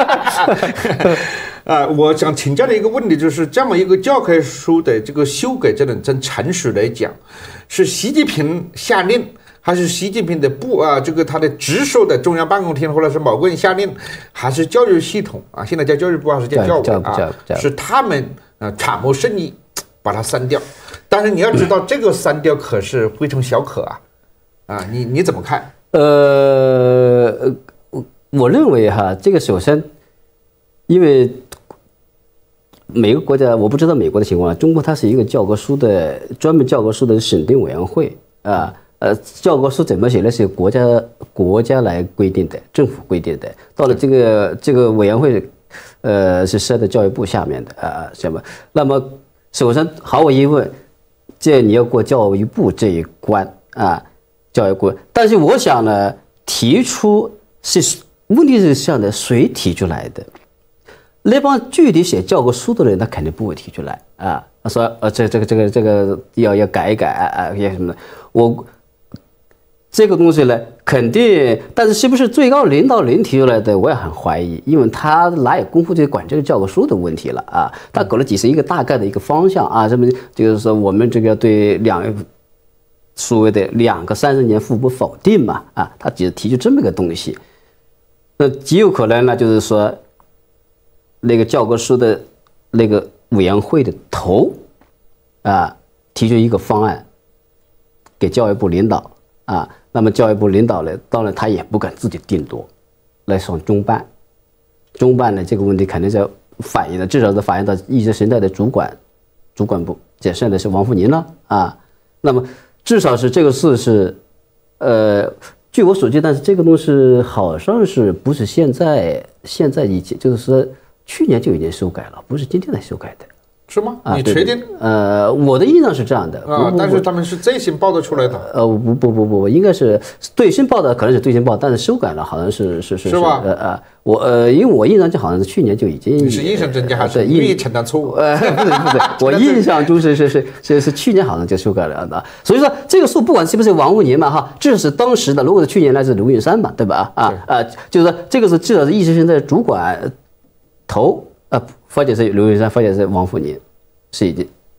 啊，我想请教的一个问题就是，这么一个教科书的这个修改，这种从程序来讲，是习近平下令，还是习近平的部啊，这个他的直属的中央办公厅或者是某个人下令，还是教育系统啊？现在叫教育部还是叫教委啊？是他们啊揣摩圣意把它删掉。但是你要知道，这个删掉可是非同小可啊！啊，你你怎么看？ 呃，我我认为哈，这个首先，因为每个国家，我不知道美国的情况，中国它是一个教科书的专门教科书的审定委员会啊。呃，教科书怎么写呢？是由国家国家来规定的，政府规定的。到了这个这个委员会，呃，是设在教育部下面的啊，什么？那么首先毫无疑问。这你要过教育部这一关啊，教育部。但是我想呢，提出是问题是这样的，谁提出来的？那帮具体写教科书的人，他肯定不会提出来啊。说呃，这这个这个这个要要改一改啊，要什么的。我这个东西呢，肯定，但是是不是最高领导人提出来的，我也很怀疑，因为他哪有功夫去管这个教科书的问题了啊？他可能只是一个大概的一个方向啊，什么就是说我们这个对两所谓的两个三十年互不否定嘛啊，他只是提出这么个东西，那极有可能呢，就是说那个教科书的那个委员会的头啊，提出一个方案给教育部领导。啊，那么教育部领导呢，当然他也不敢自己定夺，来上中办，中办呢这个问题肯定是反映的，至少是反映到意识形态的主管，主管部，这现在是王沪宁了啊。那么至少是这个事是，呃，据我所知，但是这个东西好像是不是现在现在已经就是说去年就已经修改了，不是今天才修改的。 是吗？你确定？ 呃，我的印象是这样的啊，但是他们是最新报道出来的。 呃，不不不不，应该是最新报的，可能是最新报，但是修改了，好像是是是是吧？ 呃呃，我呃，因为我印象就好像是去年就已经。 你是印象真假还是愿意承担错误？ 呃，不是不是，我印象中是是是是是去年好像就修改了的。所以说这个数不管是不是王沪宁嘛哈，至少是当时的，如果是去年那是刘云山嘛，对吧？啊啊，就是说这个是至少是意识形态主管头啊，或者是刘云山，或者是王沪宁。是已经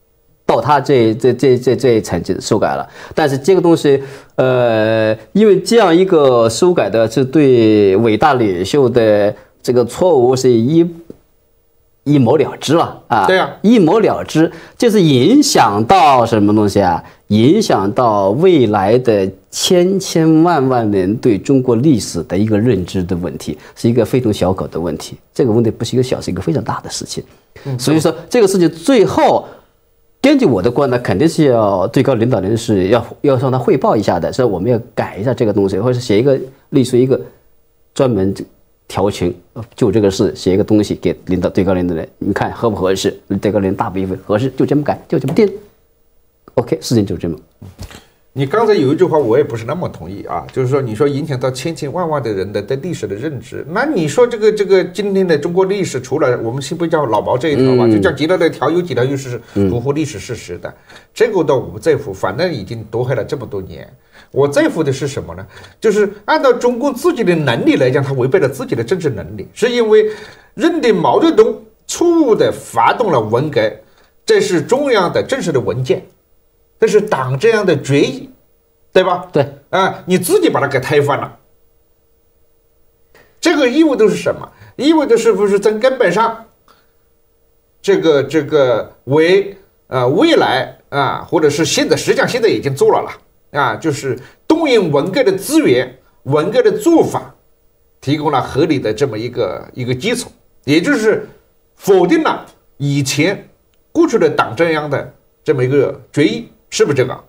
到他这这这这这一层就修改了。但是这个东西，呃，因为这样一个修改的是对伟大领袖的这个错误是一一抹了之了啊， 对啊， 一抹了之，就是影响到什么东西啊？影响到未来的千千万万人对中国历史的一个认知的问题，是一个非同小可的问题。这个问题不是一个小，是一个非常大的事情。所以说这个事情最后，根据我的观点，肯定是要最高领导人是要要向他汇报一下的，说我们要改一下这个东西，或者写一个立出一个专门调情，就这个事写一个东西给领导最高领导人，你看合不合适？最高领导大部分合适，就这么改，就这么定。OK， 事情就这么。 你刚才有一句话我也不是那么同意啊，就是说你说影响到千千万万的人的对历史的认知，那你说这个这个今天的中国历史，除了我们先不叫老毛这一条吧，嗯、就讲极了的条有几条又是符合历史事实的，嗯、这个到我们在乎，反正已经夺回了这么多年。我在乎的是什么呢？就是按照中共自己的能力来讲，他违背了自己的政治能力，是因为认定毛泽东错误的发动了文革，这是中央的正式的文件。这是党这样的决议，对吧？ 对啊，你自己把它给推翻了，这个意味着是什么？意味着是不是从根本上，这个这个为呃未来啊，或者是现在，实际上现在已经做了了啊，就是动用文革的资源、文革的做法，提供了合理的这么一个一个基础，也就是否定了以前过去的党中央的这么一个决议。是不是这个？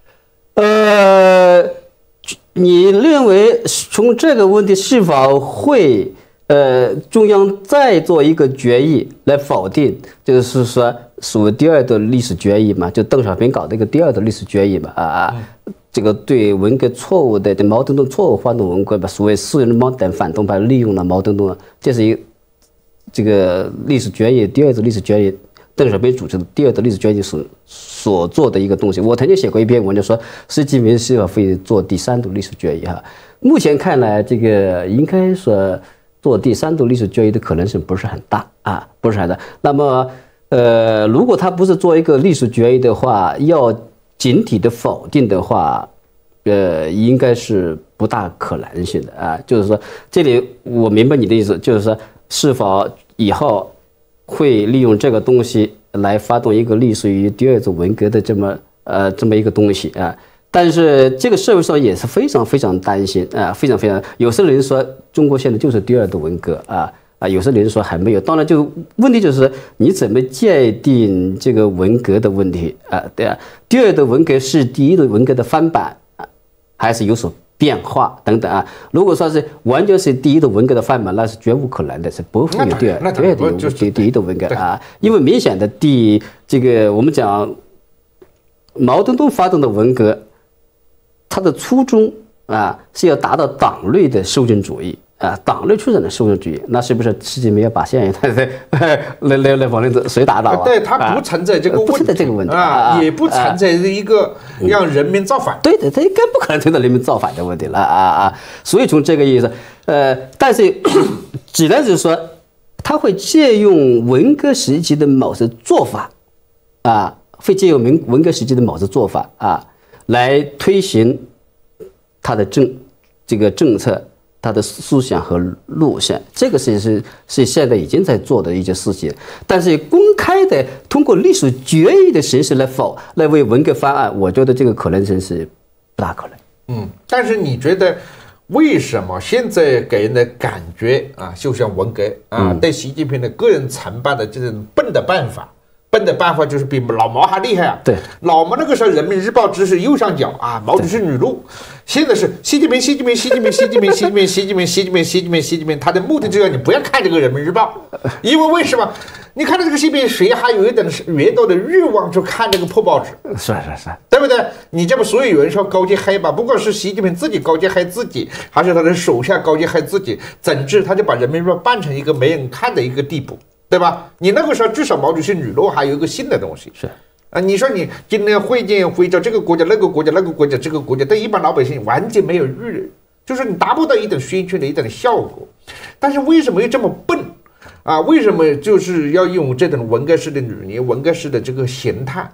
呃，你认为从这个问题是否会呃中央再做一个决议来否定，就是说所谓第二的历史决议嘛，就邓小平搞的一个第二的历史决议嘛啊啊，嗯、这个对文革错误的对毛泽东错误发动文革吧，所谓四人帮等反动派利用了毛泽东，这是一个这个历史决议，第二次历史决议。邓小平主持的第二的历史决议所所做的一个东西，我曾经写过一篇文章说，习近平是否会做第三度历史决议哈。目前看来，这个应该说做第三度历史决议的可能性不是很大啊，不是很大。那么，呃，如果他不是做一个历史决议的话，要整体的否定的话，呃，应该是不大可能性的啊。就是说，这里我明白你的意思，就是说是否以后会利用这个东西来发动一个类似于第二次文革的这么呃这么一个东西啊，但是这个社会上也是非常非常担心啊，非常非常，有些人说中国现在就是第二的文革啊啊，有些人说还没有，当然就问题就是你怎么界定这个文革的问题啊？对啊，第二的文革是第一的文革的翻版啊，还是有所变化等等啊，如果说是完全是第一的文革的翻版，那是绝无可能的，是不会有第二、第二的第第一的文革啊，因为明显的第这个我们讲毛泽东发动的文革，他的初衷啊是要达到党内的修正主义啊，党内出现的修正主义，那是不是习近平要把现在的来来来把那个谁打倒啊？ 对，他不存在这个问题， 不存在这个问题啊，也不存在一个让人民造反。 对的，他应该不可能存在人民造反的问题了啊啊！所以从这个意思，呃，但是只能是说，他会借用文革时期的某些做法啊，会借用文文革时期的某些做法啊，来推行他的政这个政策。他的思想和路线，这个是是是现在已经在做的一件事情，但是公开的通过历史决议的形式来否来为文革翻案，我觉得这个可能性是不大可能。 嗯，但是你觉得为什么现在给人的感觉啊，就像文革啊，嗯、对习近平的个人承办的这种笨的办法？笨的办法就是比老毛还厉害啊！ 对， 老毛那个时候《人民日报》只是右上角啊，毛主席语录，现在是习近平，习近平，习近平，习近平，习近平，习近平，习近平，习近平，习近平，他的目的就是你不要看这个《人民日报》，因为为什么？你看到这个习近平，谁还有一点越多的欲望去看这个破报纸？ 是是是， 对不对？你这不所以有人说高阶黑吧？不管是习近平自己高阶黑自己，还是他的手下高阶黑自己，总之他就把《人民日报》办成一个没人看的一个地步。对吧？你那个时候至少毛主席语录还有一个新的东西是啊。你说你今天会见会照这个国家那个国家那个国家这个国家，对一般老百姓完全没有预，就是你达不到一点宣传的一点效果。但是为什么又这么笨啊？为什么就是要用这种文革式的语言、文革式的这个形态？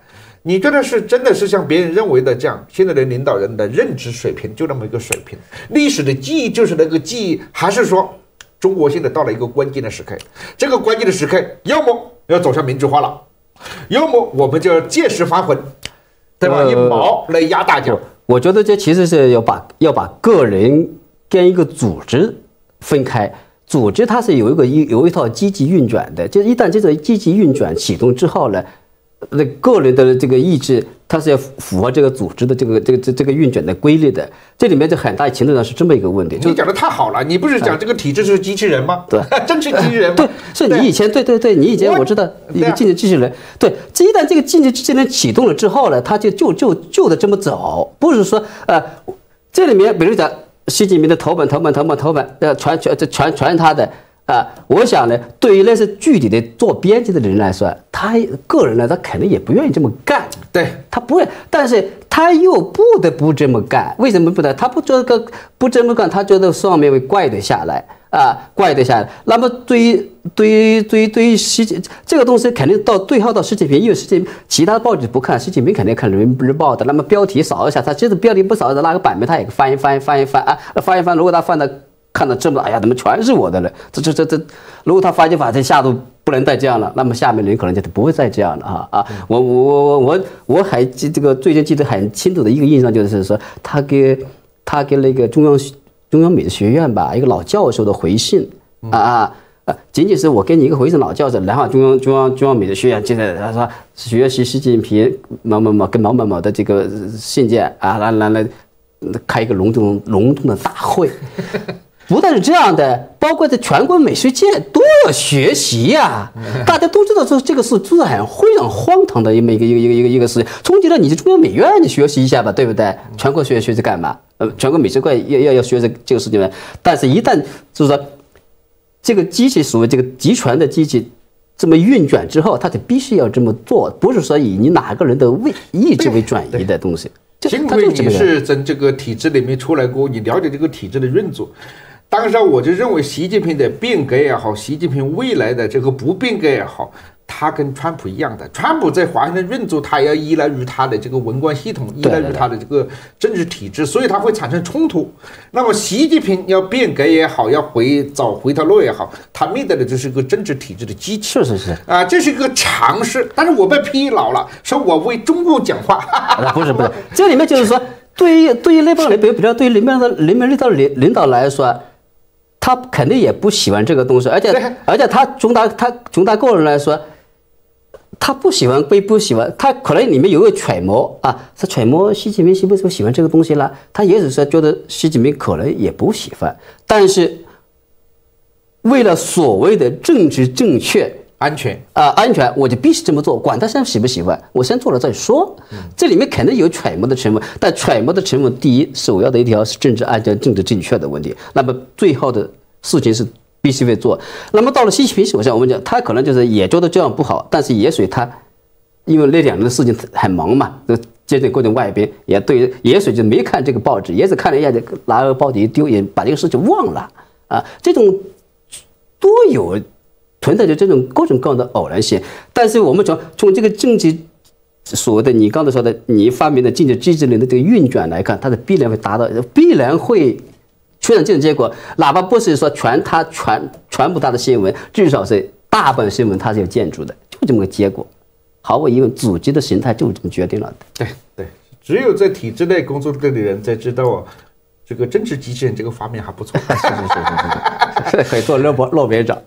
你觉得是真的是像别人认为的这样？现在的领导人的认知水平就那么一个水平，历史的记忆就是那个记忆，还是说中国现在到了一个关键的时刻？这个关键的时刻，要么要走向民主化了，要么我们就要借势发挥，对吧？一毛来压大家。 我觉得这其实是要把要把个人跟一个组织分开。组织它是有一个一有一套积极运转的，就一旦这个积极运转启动之后呢，那个人的这个意志，它是要符合这个组织的这个这个这这个运转的规律的。这里面就很大程度上是这么一个问题。 你讲的太好了，你不是讲这个体制是机器人吗？ 对， 真是机器人吗？ 对，是你以前对对对，你以前我知道一个竞争机器人。对，这一旦这个竞争机器人启动了之后呢，它就就就就得这么走，不是说呃，这里面比如讲。习近平的头版、头版、头版、头版，呃，传传传传他的啊、呃，我想呢，对于那些具体的做编辑的人来说，他个人呢，他肯定也不愿意这么干， 对他不愿，但是他又不得不这么干。为什么不得？他不这个不这么干，他觉得上面会怪得下来啊，怪得下来。那么对于对于对于对于习近这个东西，肯定到对号到习近平，因为习近平其他报纸不看，习近平肯定看人民日报的。那么标题扫一下，他即使标题不扫的，拉个版面他也翻一翻翻一翻啊，翻一翻。如果他翻的看到这么，哎呀，怎么全是我的了？这这这这，如果他发现法这下度不能再这样了，那么下面人可能就不会再这样了啊啊！我我我我我还记这个最近记得很清楚的一个印象就是说，他给他给那个中央中央美术学院吧一个老教授的回信啊啊。呃，仅仅是我给你一个回信，老教授，然后中央中央中央美术学院接着他说学习习近平某某某跟某某某的这个信件啊，来来来开一个隆重隆重的大会。不但是这样的，包括在全国美术界都要学习呀、啊。大家都知道这这个是这是很非常荒唐的一么一个一个一个一个一个事情。冲击了你是中央美院，你学习一下吧，对不对？全国学学这干嘛？呃，全国美术馆要要要学这这个事情呢。但是，一旦就是说。这个机器所谓这个集权的机器这么运转之后，它就必须要这么做，不是说以你哪个人的为意志为转移的东西。 幸亏你是从这个体制里面出来过，你了解这个体制的运作。当时我就认为，习近平的变革也好，习近平未来的这个不变革也好，他跟川普一样的。川普在华盛顿运作，他要依赖于他的这个文官系统，依赖于他的这个政治体制，所以他会产生冲突。那么习近平要变革也好，要回找回头路也好，他面对的就是一个政治体制的机器。 是是是啊，这是一个常识。但是我被批老了，说我为中共讲话。 不是不是，这里面就是说，对于对于那帮人，比如比如对于里面的里面领导领领导来说。他肯定也不喜欢这个东西，而且而且他从他他从他个人来说，他不喜欢归不喜欢，他可能里面有个揣摩啊，他揣摩习近平是不是喜欢这个东西了，他也许是觉得习近平可能也不喜欢，但是为了所谓的政治正确。 安全啊、呃，安全，我就必须这么做，管他现在喜不喜欢，我先做了再说。这里面肯定有揣摩的成分，但揣摩的成分，第一，首要的一条是政治安全、政治正确的问题。那么最后的事情是必须会做。那么到了习近平手上，我们讲他可能就是也觉得这样不好，但是也许他因为那两年的事情很忙嘛，就接着各种外宾也对，也许就没看这个报纸，也只看了一下就拿个报纸一丢，也把这个事情忘了啊。这种都有。存在着这种各种各样的偶然性，但是我们从从这个政治所谓的你刚才说的你发明的政治机制里的这个运转来看，它的必然会达到，必然会出现这种结果。哪怕不是说全它全全部它的新闻，至少是大部分新闻它是有建筑的，就这么个结果。毫无疑问，组织的形态就是这么决定了的。 对对，只有在体制内工作的人才知道。这个政治机器人这个发明还不错， 是是是是是，可以做诺诺贝尔奖。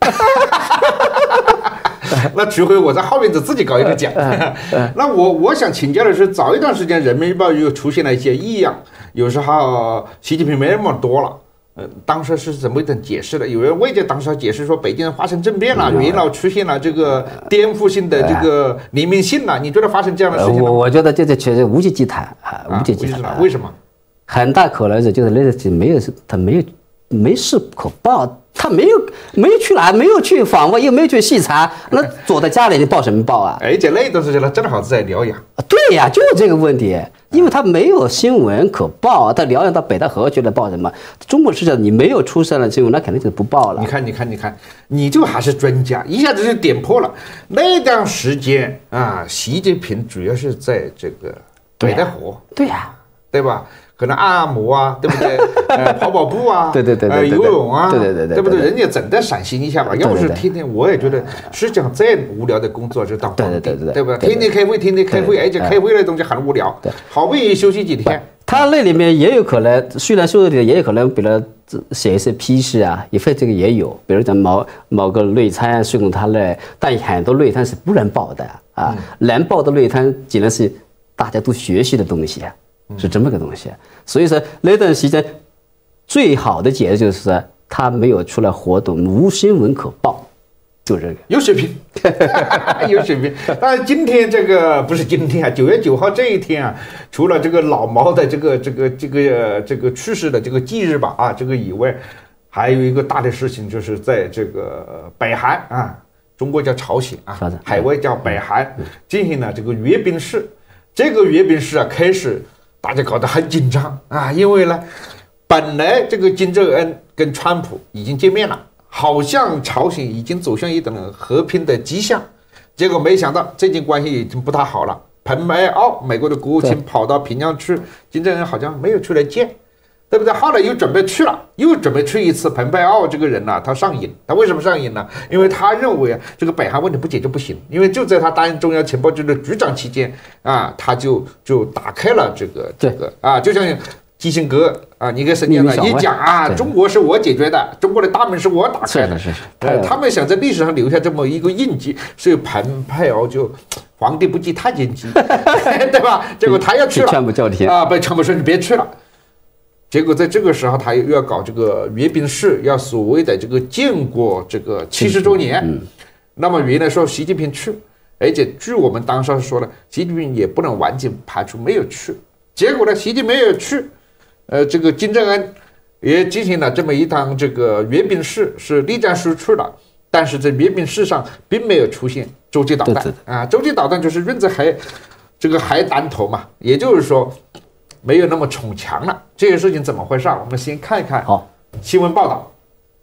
那除非我在后面就自己搞一个奖。那我我想请教的是，早一段时间人民日报又出现了一些异样，有时候习近平没那么多了。呃，当时是怎么一种解释的？有人外界当时解释说，北京发生政变了，元老出现了这个颠覆性的这个黎明信了。你觉得发生这样的事情吗？ 我我觉得这这确实无稽之谈啊，无稽之谈。 为什么？ 很大可能是就是那个没有他没有没事可报，他没有没有去哪，没有去访问，又没有去视察，那躲在家里，你报什么报啊？ 而且那段时间呢，正好是在疗养。 对呀，就是这个问题，因为他没有新闻可报，他疗养到北戴河去了，报什么？中国是这样，你没有出生了新闻，那肯定就不报了。 你看，你看，你看，你就还是专家，一下子就点破了那段时间啊，习近平主要是在这个北戴河， 对呀， 对吧？可能按按摩啊，对不对？呃，跑跑步啊， 对对对， 呃，游泳啊， 对对对对， 对不对？人家整天赏心一下嘛。要不是天天，我也觉得实际上再无聊的工作就当皇帝， 对对对对吧？天天开会，天天开会，而且开会的东西很无聊。对，好不容易休息几天。 他那里面也有可能，虽然说的也有可能，比如写一些批示啊，一份这个也有，比如讲某某个内参送给他那，但很多内参是不能报的啊，能报的内参只能是大家都学习的东西啊。是这么个东西，所以说那段时间最好的解释就是他没有出来活动，无新闻可报，就这个有水平，有水平。但是今天这个不是今天啊，九月九号这一天啊，除了这个老毛的这个这个这个这个去世的这个忌日吧啊，这个以外，还有一个大的事情，就是在这个北韩啊，中国叫朝鲜啊，海外叫北韩，进行了这个阅兵式。这个阅兵式啊，开始。大家搞得很紧张啊，因为呢，本来这个金正恩跟川普已经见面了，好像朝鲜已经走向一种和平的迹象，结果没想到最近关系已经不太好了。蓬佩奥，美国的国务卿跑到平壤去，金正恩好像没有出来见，对不对？后来又准备去了，又准备去一次。蓬佩奥这个人呢、啊，他上瘾，他为什么上瘾呢？因为他认为啊，这个北韩问题不解决不行，因为就在他担任中央情报局的局长期间啊，他就就打开了这个这个啊，就像基辛格啊，你给沈建呢一讲啊，中国是我解决的，中国的大门是我打开的， 是是是。 呃，他们想在历史上留下这么一个印记，所以蓬佩奥就皇帝不急太监急，对吧？结果他要去了， 劝不叫停啊，被川普说你别去了。结果在这个时候，他又要搞这个阅兵式，要所谓的这个建国这个七十周年。嗯、那么原来说习近平去，而且据我们当时说的，习近平也不能完全排除没有去。结果呢，习近平没有去，呃，这个金正恩也进行了这么一趟这个阅兵式，是栗战书去了，但是在阅兵式上并没有出现洲际导弹啊，洲际导弹就是运在海这个海弹头嘛，也就是说。没有那么逞强了，这个事情怎么回事？我们先看一看好新闻报道。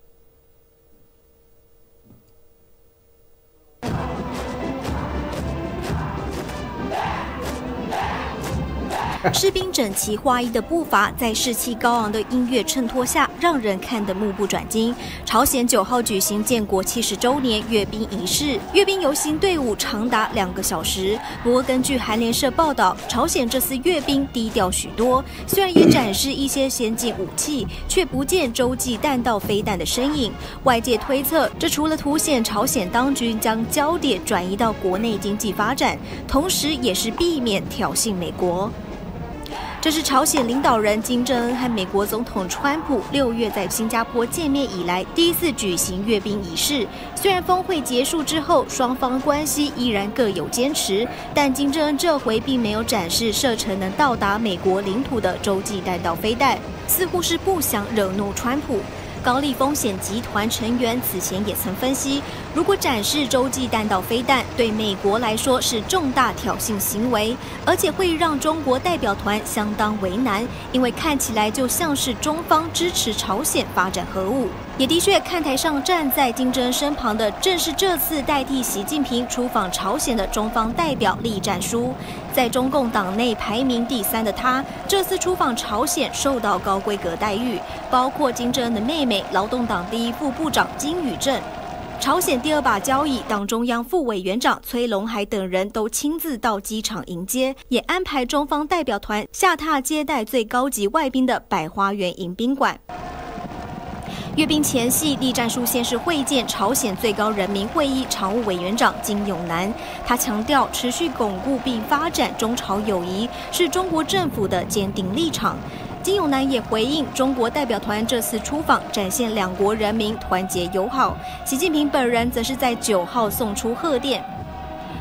士兵整齐划一的步伐，在士气高昂的音乐衬托下，让人看得目不转睛。朝鲜九号举行建国七十周年阅兵仪式，阅兵游行队伍长达两个小时。不过，根据韩联社报道，朝鲜这次阅兵低调许多，虽然也展示一些先进武器，却不见洲际弹道飞弹的身影。外界推测，这除了凸显朝鲜当局将焦点转移到国内经济发展，同时也是避免挑衅美国。这是朝鲜领导人金正恩和美国总统川普六月在新加坡见面以来第一次举行阅兵仪式。虽然峰会结束之后，双方关系依然各有坚持，但金正恩这回并没有展示射程能到达美国领土的洲际弹道飞弹，似乎是不想惹怒川普。高利风险集团成员此前也曾分析，如果展示洲际弹道飞弹，对美国来说是重大挑衅行为，而且会让中国代表团相当为难，因为看起来就像是中方支持朝鲜发展核武。也的确，看台上站在金正恩身旁的，正是这次代替习近平出访朝鲜的中方代表栗战书。在中共党内排名第三的他，这次出访朝鲜受到高规格待遇，包括金正恩的妹妹劳动党第一副部长金宇镇。朝鲜第二把交椅，党中央副委员长崔龙海等人都亲自到机场迎接，也安排中方代表团下榻接待最高级外宾的百花园迎宾馆。阅兵前夕，栗战书先是会见朝鲜最高人民会议常务委员长金永南，他强调持续巩固并发展中朝友谊是中国政府的坚定立场。金永南也回应中国代表团这次出访展现两国人民团结友好，习近平本人则是在九号送出贺电。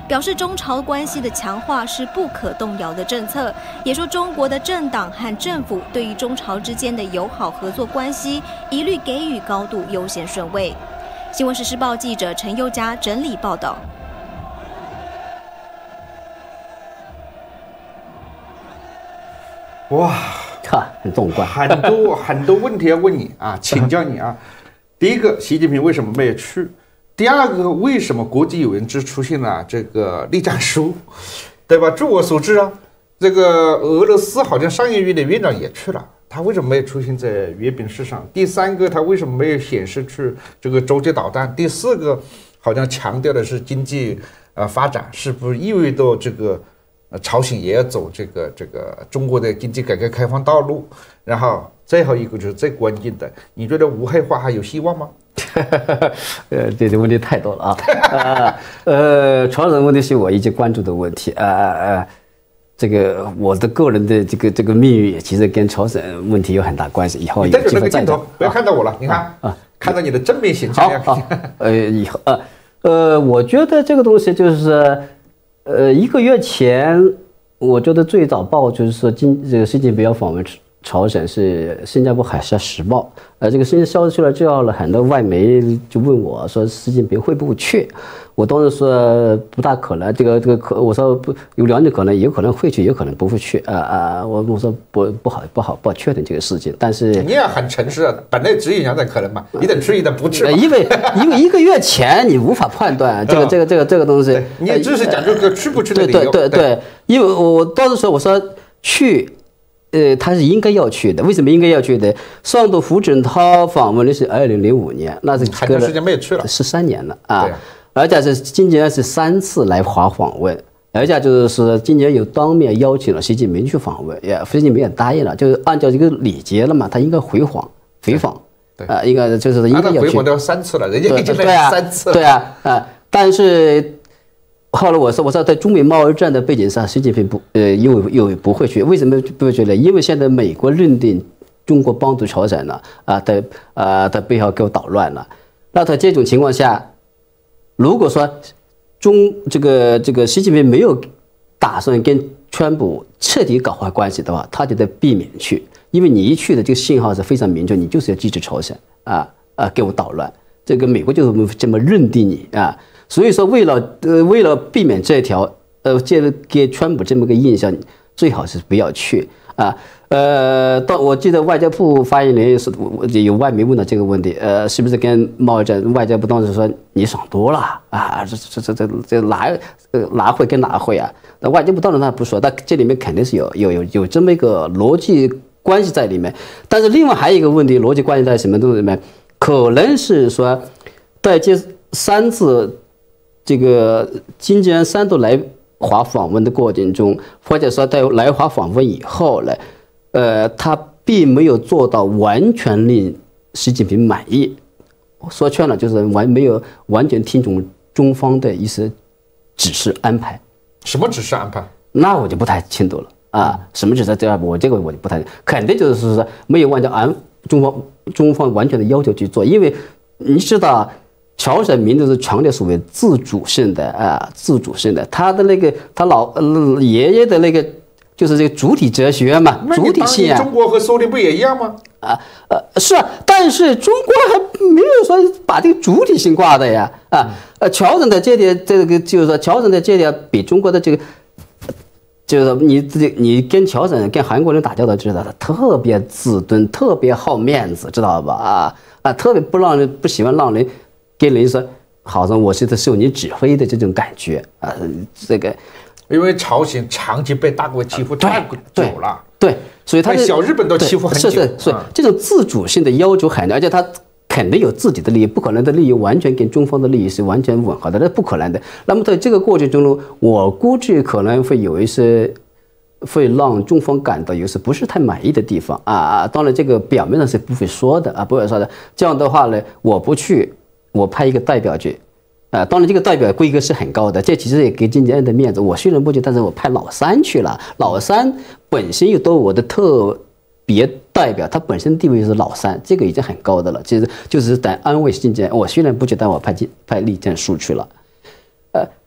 表示中朝关系的强化是不可动摇的政策，也说中国的政党和政府对于中朝之间的友好合作关系一律给予高度优先顺位。新闻时事报记者陈宥嘉整理报道。 哇， 哈，很纵观， 很多很多问题要问你啊，请教你啊。第一个，习近平为什么没有去？第二个，为什么国际友人之出现了这个栗战书，对吧？据我所知啊，这个俄罗斯好像上议院的院长也去了。他为什么没有出现在阅兵式上？第三个，他为什么没有显示出这个洲际导弹？第四个，好像强调的是经济呃发展，是不是意味着这个呃朝鲜也要走这个这个中国的经济改革开放道路？然后最后一个就是最关键的，你觉得无害化还有希望吗？ 呃，这个问题太多了啊。呃，呃，朝鲜问题是我一直关注的问题啊啊啊。这个我的个人的这个这个命运，其实跟朝鲜问题有很大关系。以后有机会再讲。 不要看到我了，你看啊，看到你的正面形象。 好，好，呃，以后呃呃，我觉得这个东西就是，呃，一个月前，我觉得最早报就是说，今这个习近平要访问朝鲜是新加坡《海峡时报》。呃，这个新消息出来之后了，很多外媒就问我说，习近平会不会去？我当时说不大可能，这个这个可我说不有两种可能，有可能会去，有可能不会去啊啊！我我说不不好不好不好确定这个事情，但是你也很诚实啊，本来只有两种可能嘛，一等去一等不去。 因为因为一个月前你无法判断这个这个这个这个东西， 你也只是讲这个去不去的理由。 对对对对，因为我当时说我说去。呃，他是应该要去的，为什么应该要去的？上度胡锦涛访问的是二零零五年，那是很长时间没有去了， 十三年了啊。而且是今年是三次来华访问，而且就是说今年有当面邀请了习近平去访问，也习近平也答应了，就是按照这个礼节了嘛，他应该回访回访， 对啊，应该就是应该要去。 回访都要三次了，人家已经来三次了。 对啊，啊，但是。后来我说，我说在中美贸易战的背景上，习近平不呃又又不会去，为什么不会去呢？因为现在美国认定中国帮助朝鲜了啊，在啊在背后给我捣乱了。那在这种情况下，如果说中这个这个习近平没有打算跟川普彻底搞坏关系的话，他就得避免去，因为你一去的这个信号是非常明确，你就是要支持朝鲜啊啊给我捣乱，这个美国就是这么认定你啊。所以说，为了呃，为了避免这条呃，这个给川普这么个印象，最好是不要去啊。呃，到我记得外交部发言人是有外媒问到这个问题，呃，是不是跟贸易战？外交部当时说你想多了啊，这这这这这哪呃哪会跟哪会啊？那外交部当然他不说，但这里面肯定是有有有有这么一个逻辑关系在里面。但是另外还有一个问题，逻辑关系在什么东西里面？可能是说在这三次。这个金正恩三度来华访问的过程中，或者说在来华访问以后呢，呃，他并没有做到完全令习近平满意。说穿了就是完没有完全听从中方的一些指示安排。 什么指示安排？ 那我就不太清楚了啊。什么指示这样？我这个我就不太肯定就是说没有按照按中方中方完全的要求去做，因为你知道。朝鲜民族是强调所谓自主性的啊，自主性的，他的那个他老、呃、爷爷的那个就是这个主体哲学嘛，主体性啊。 中国和苏联不也一样吗？ 啊呃是啊，但是中国还没有说把这个主体性挂的呀啊呃，朝鲜的这点这个就是说朝鲜的这点比中国的这个。就是你自己，你跟朝鲜人、跟韩国人打交道，知道他特别自尊，特别好面子，知道吧？啊啊，特别不让人不喜欢让人跟人说，好像我是在受你指挥的这种感觉啊。这个， 因为朝鲜长期被大国欺负太久了， 对，对所以他小日本都欺负很久， 是是是，这种自主性的要求很，而且他。肯定有自己的利益，不可能的利益完全跟中方的利益是完全吻合的，那不可能的。那么在这个过程中呢，我估计可能会有一些会让中方感到有些不是太满意的地方啊啊！当然，这个表面上是不会说的啊，不会说的。这样的话呢，我不去，我派一个代表去啊。当然，这个代表规格是很高的，这其实也给金正恩的面子。我虽然不去，但是我派老三去了，老三本身又都我的特。别代表他本身地位是老三，这个已经很高的了。其实就是在安慰金正恩，我虽然不去，但我派派栗战书去了。呃，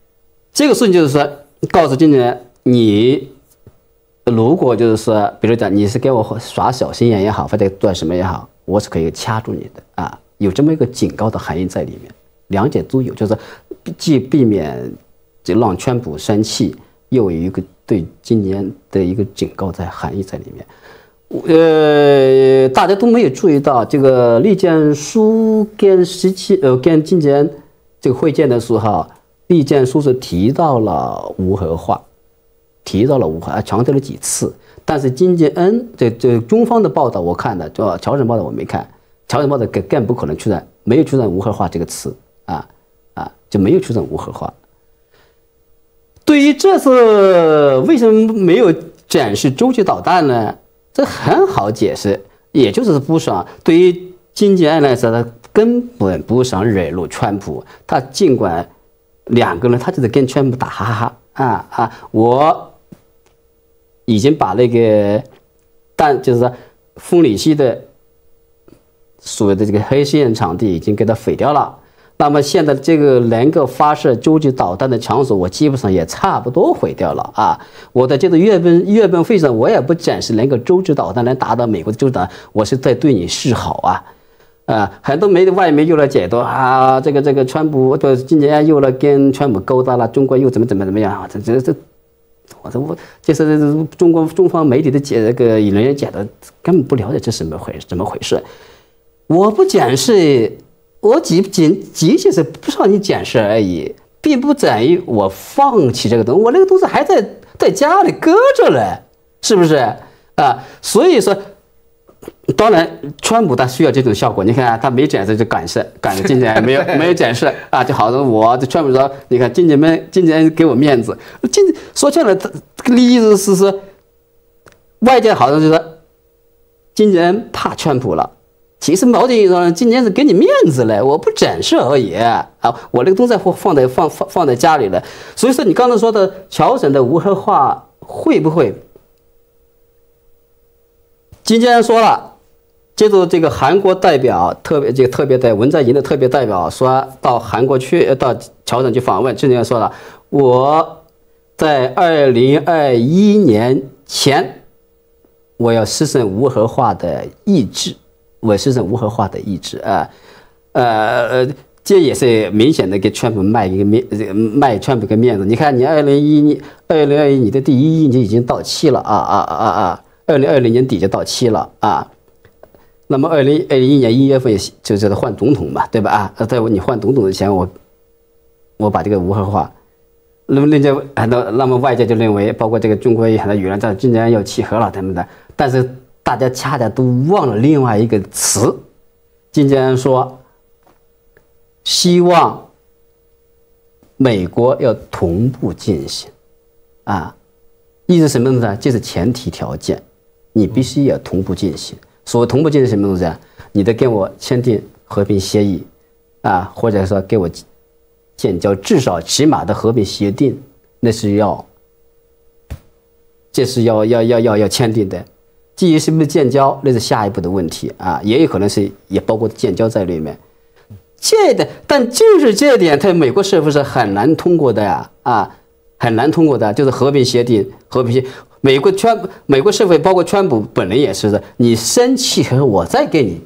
这个事情就是说，告诉金正恩，你如果就是说，比如讲你是给我耍小心眼也好，或者做什么也好，我是可以掐住你的啊，有这么一个警告的含义在里面，两者都有，就是既避免就让川普生气，又有一个对今年的一个警告在含义在里面。呃，大家都没有注意到，这个栗建书跟十七呃跟金正恩这个会见的时候，栗建书是提到了无核化，提到了无核，强调了几次。但是金正恩这这中方的报道我看的，就朝鲜报道我没看，朝鲜报道更更不可能出现，没有出现无核化这个词啊啊，就没有出现无核化。对于这次为什么没有展示洲际导弹呢？这很好解释，也就是不想对于金正恩来说，他根本不想惹怒川普。他尽管两个人，他就是跟川普打哈哈哈啊啊！我已经把那个弹，就是说丰里西的所谓的这个黑线场地已经给他毁掉了。那么现在这个能够发射洲际导弹的场所，我基本上也差不多毁掉了啊！我的这个阅兵阅兵会上，我也不展示能够洲际导弹能打到美国的洲际导弹，我是在对你示好啊！啊，很多媒体外媒又来解读啊，这个这个川普对金正恩又来跟川普勾搭了，中国又怎么怎么怎么样啊？这这这，我这我就是中国中方媒体的解这个人员解读根本不了解这是怎么回怎么回事，我不展示。我仅仅仅仅是不让你展示而已，并不等于我放弃这个东西，我那个东西还在在家里搁着呢，是不是啊？所以说，当然，川普他需要这种效果。你看他没展示就感示，感示金正恩没有没有展示啊，就好像我这川普说，你看金正恩金正恩给我面子，金说穿了，他这个意思是说，外界好像就说金正恩怕川普了。其实某种意义上，今年是给你面子了，我不展示而已啊！我那个东西放在放放放在家里了。所以说，你刚才说的朝鲜的无核化会不会？金正恩说了，接着这个韩国代表特别这个特别的文在寅的特别代表说到韩国去到朝鲜去访问，金正恩说了，我在二零二一年前我要实现无核化的意志。我实现无核化的意志啊，呃呃，这也是明显的给川普卖一个面，卖川普个面子。你看，你二零一你二零二一你的第一年已经到期了啊啊啊啊！二零二零年底就到期了啊。那么二零二一年一月份就是换总统嘛，对吧？啊，在你换总统之前，我我把这个无核化，那么人家很多，那么外界就认为，包括这个中国很多舆论在今年要契合了他们的，但是。大家恰恰都忘了另外一个词，金正恩说，希望美国要同步进行，啊，意思什么东西呢？这是前提条件，你必须要同步进行。所谓同步进行什么东西啊？你得跟我签订和平协议，啊，或者说给我建交，至少起码的和平协定，那是要，这是要要要要要签订的。至于是不是建交，那是下一步的问题啊，也有可能是也包括建交在里面。这的，但就是这点，在美国社会是很难通过的呀，啊，很难通过的，就是和平协定，和平协。美国川美国社会包括川普本人也是的，你生气和我再给你。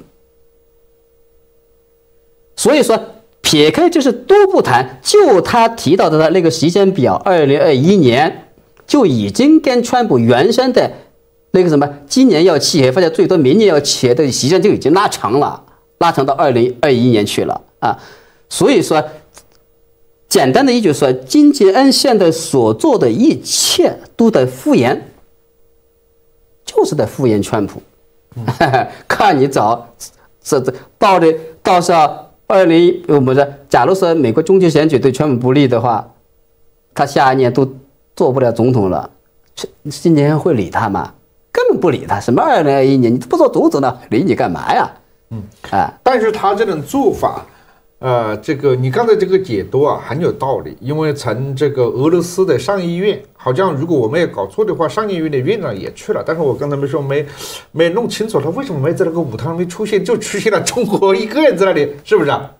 所以说，撇开就是都不谈，就他提到的那个时间表，二零二一年就已经跟川普原生的。那个什么，今年要契合，或者最多明年要契合的时间就已经拉长了，拉长到二零二一年去了啊。所以说，简单的一句说，金正恩现在所做的一切都在敷衍，就是在敷衍川普。嗯、看你找这这到的到时候二零我们说，假如说美国中期选举对川普不利的话，他下一年都做不了总统了，金正恩会理他吗？根本不理他，什么二零二一年你不做总统了，理你干嘛呀？ 嗯啊，但是他这种做法，呃，这个你刚才这个解读啊很有道理，因为从这个俄罗斯的上议院，好像如果我没有搞错的话，上议院的院长也去了，但是我刚才没说没没弄清楚他为什么没在那个舞台上面出现，就出现了中国一个人在那里，是不是啊？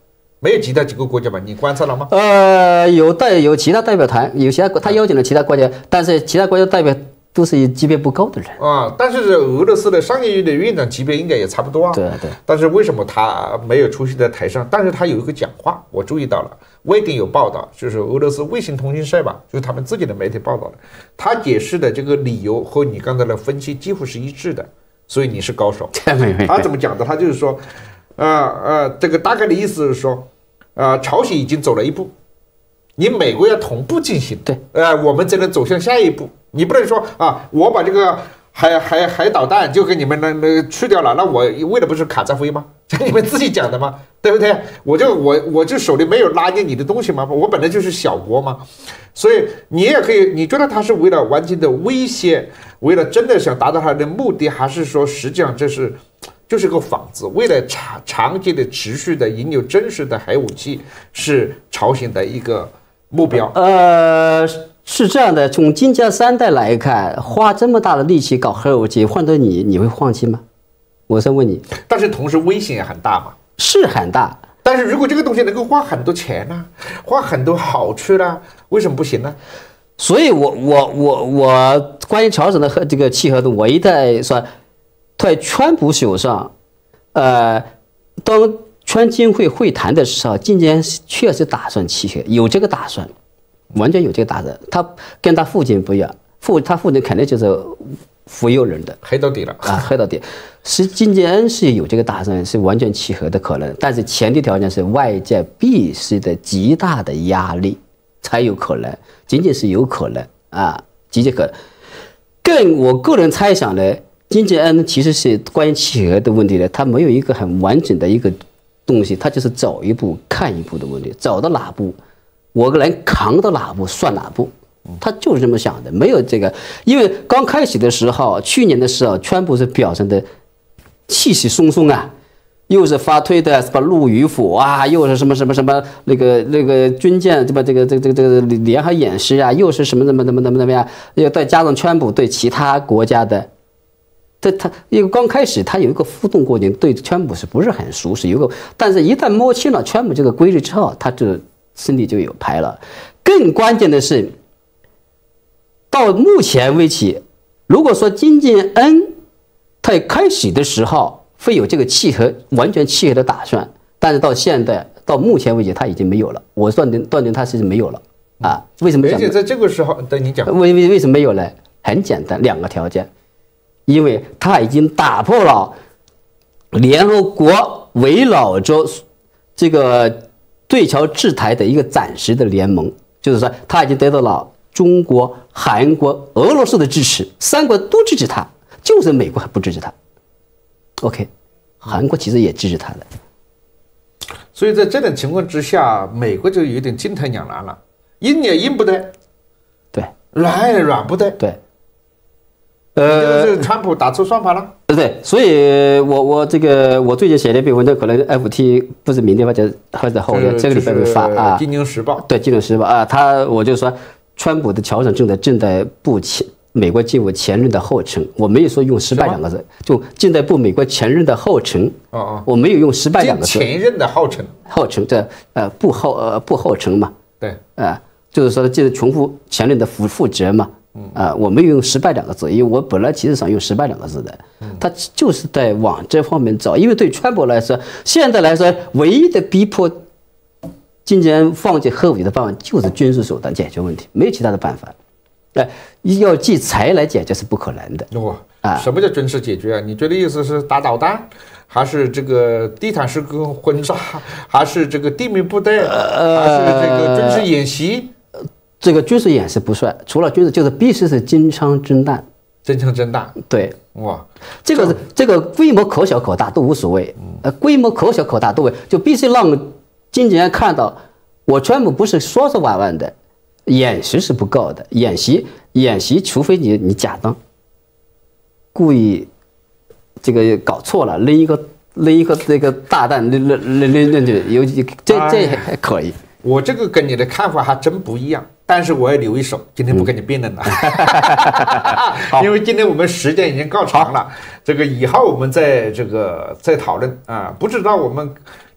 没有其他几个国家吧？你观察了吗？ 呃，有代有其他代表团，有其他他邀请了其他国家，但是其他国家代表都是级别不高的人啊。但是俄罗斯的商业院的院长级别应该也差不多啊。 对对。 但是为什么他没有出席在台上？但是他有一个讲话，我注意到了，外电有报道，就是俄罗斯卫星通讯社吧，就是他们自己的媒体报道的，他解释的这个理由和你刚才的分析几乎是一致的。所以你是高手。他怎么讲的？他就是说，呃呃，这个大概的意思是说。呃，朝鲜已经走了一步，你美国要同步进行， 对， 呃，我们才能走向下一步。你不能说啊，我把这个海海海导弹就给你们那那去掉了，那我为的不是卡扎菲吗？这你们自己讲的吗？对不对？我就我我就手里没有拉进你的东西吗？我本来就是小国嘛，所以你也可以，你觉得他是为了完全的威胁，为了真的想达到他的目的，还是说实际上这是？就是个幌子，为了长长期的、持续的拥有真实的核武器，是朝鲜的一个目标。 呃，是这样的，从金家三代来看，花这么大的力气搞核武器，换到你，你会放弃吗？我先问你。 但是同时危险也很大嘛。 是很大， 但是如果这个东西能够花很多钱呢、啊，花很多好处呢、啊，为什么不行呢？ 所以我我我我关于朝鲜的和这个契合度，我一再说。在川普手上，呃，当川金会会谈的时候，金正恩确实打算契合，有这个打算，完全有这个打算。他跟他父亲不一样，父他父亲肯定就是忽悠人的， 黑到底了啊，黑到底。是金正恩是有这个打算，是完全契合的可能，但是前提条件是外界必须的极大的压力才有可能，仅仅是有可能啊，极其可能。更我个人猜想呢。金正恩其实是关于契合的问题呢，他没有一个很完整的一个东西，他就是走一步看一步的问题，走到哪步，我能扛到哪步算哪步，他就是这么想的，没有这个。因为刚开始的时候，去年的时候，川普是表现的气势汹汹啊，又是发推的什么陆与火啊，又是什么什么什么那个那个军舰这么这个这个这个联合演习啊，又是什么怎么怎么怎么怎么样，又再加上川普对其他国家的。这他因为刚开始他有一个互动过程，对川普是不是很熟悉？有个，但是一旦摸清了川普这个规律之后，他就心里就有牌了。更关键的是，到目前为止，如果说金正恩他开始的时候会有这个契合、完全契合的打算，但是到现在到目前为止他已经没有了。我断定断定他是没有了啊？为什么讲？ 而且在这个时候，对你讲， 为为为什么没有呢？很简单，两个条件。因为他已经打破了联合国围绕着这个对朝制裁的一个暂时的联盟，就是说他已经得到了中国、韩国、俄罗斯的支持，三国都支持他，就是美国还不支持他。OK， 韩国其实也支持他的。 所以在这种情况之下，美国就有点进退两难了，硬也硬不得， 对， 软也软不得， 对。 呃，就是川普打出算盘了， 对对，所以我我这个我最近写的一篇文章，可能 F T 不是明天发，就或者后天这个礼拜会发啊。 金牛时报对，金牛时报啊，他我就说，川普的朝鲜正在正在步前美国进入前任的后尘，我没有说用失败两个字，就正在步美国前任的后尘。 哦哦， 我没有用失败两个字。 前任的后尘， 后尘这呃步后呃步后尘嘛。 对， 啊、呃，就是说这是重复前任的负负责嘛。啊、呃，我没有用失败两个字，因为我本来其实想用失败两个字的，他就是在往这方面走。因为对川普来说，现在来说，唯一的逼迫金正恩放弃核武器的办法就是军事手段解决问题，没有其他的办法。呃，要制裁来解决是不可能的。 哇、啊，什么叫军事解决啊？你觉得意思是打导弹，还是这个地毯式轰炸，还是这个地面部队，还是这个军事演习？ 这个军事演习不算，除了军事，就是必须是真枪真弹， 真枪真弹。 对， 哇， 这个这个规模可小可大都无所谓，呃，规模可小可大都无所谓，就必须让金正恩看到，我川普不是说说玩玩的，演习是不够的，演习演习，除非你你假装故意这个搞错了，扔一个扔一个这个大弹扔扔扔扔扔去，有这这还可以。 我这个跟你的看法还真不一样，但是我要留一手，今天不跟你辩论了，嗯、因为今天我们时间已经够长了，这个以后我们再这个再讨论啊，不知道我们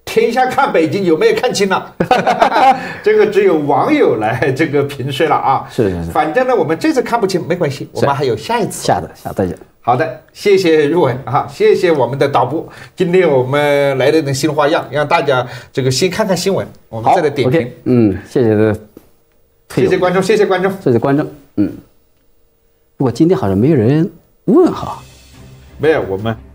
天下看北京有没有看清了？这个只有网友来这个评说了啊。 是是是。 反正呢，我们这次看不清没关系，我们还有下一次。 下的下再见。 好的，谢谢入文啊，谢谢我们的导播。今天我们来了点新花样，让大家这个先看看新闻，我们再来点评。 Okay, 嗯，谢谢的， 谢谢观众，谢谢观众， 谢谢观众。嗯，不过今天好像没有人问哈。 没有，我们。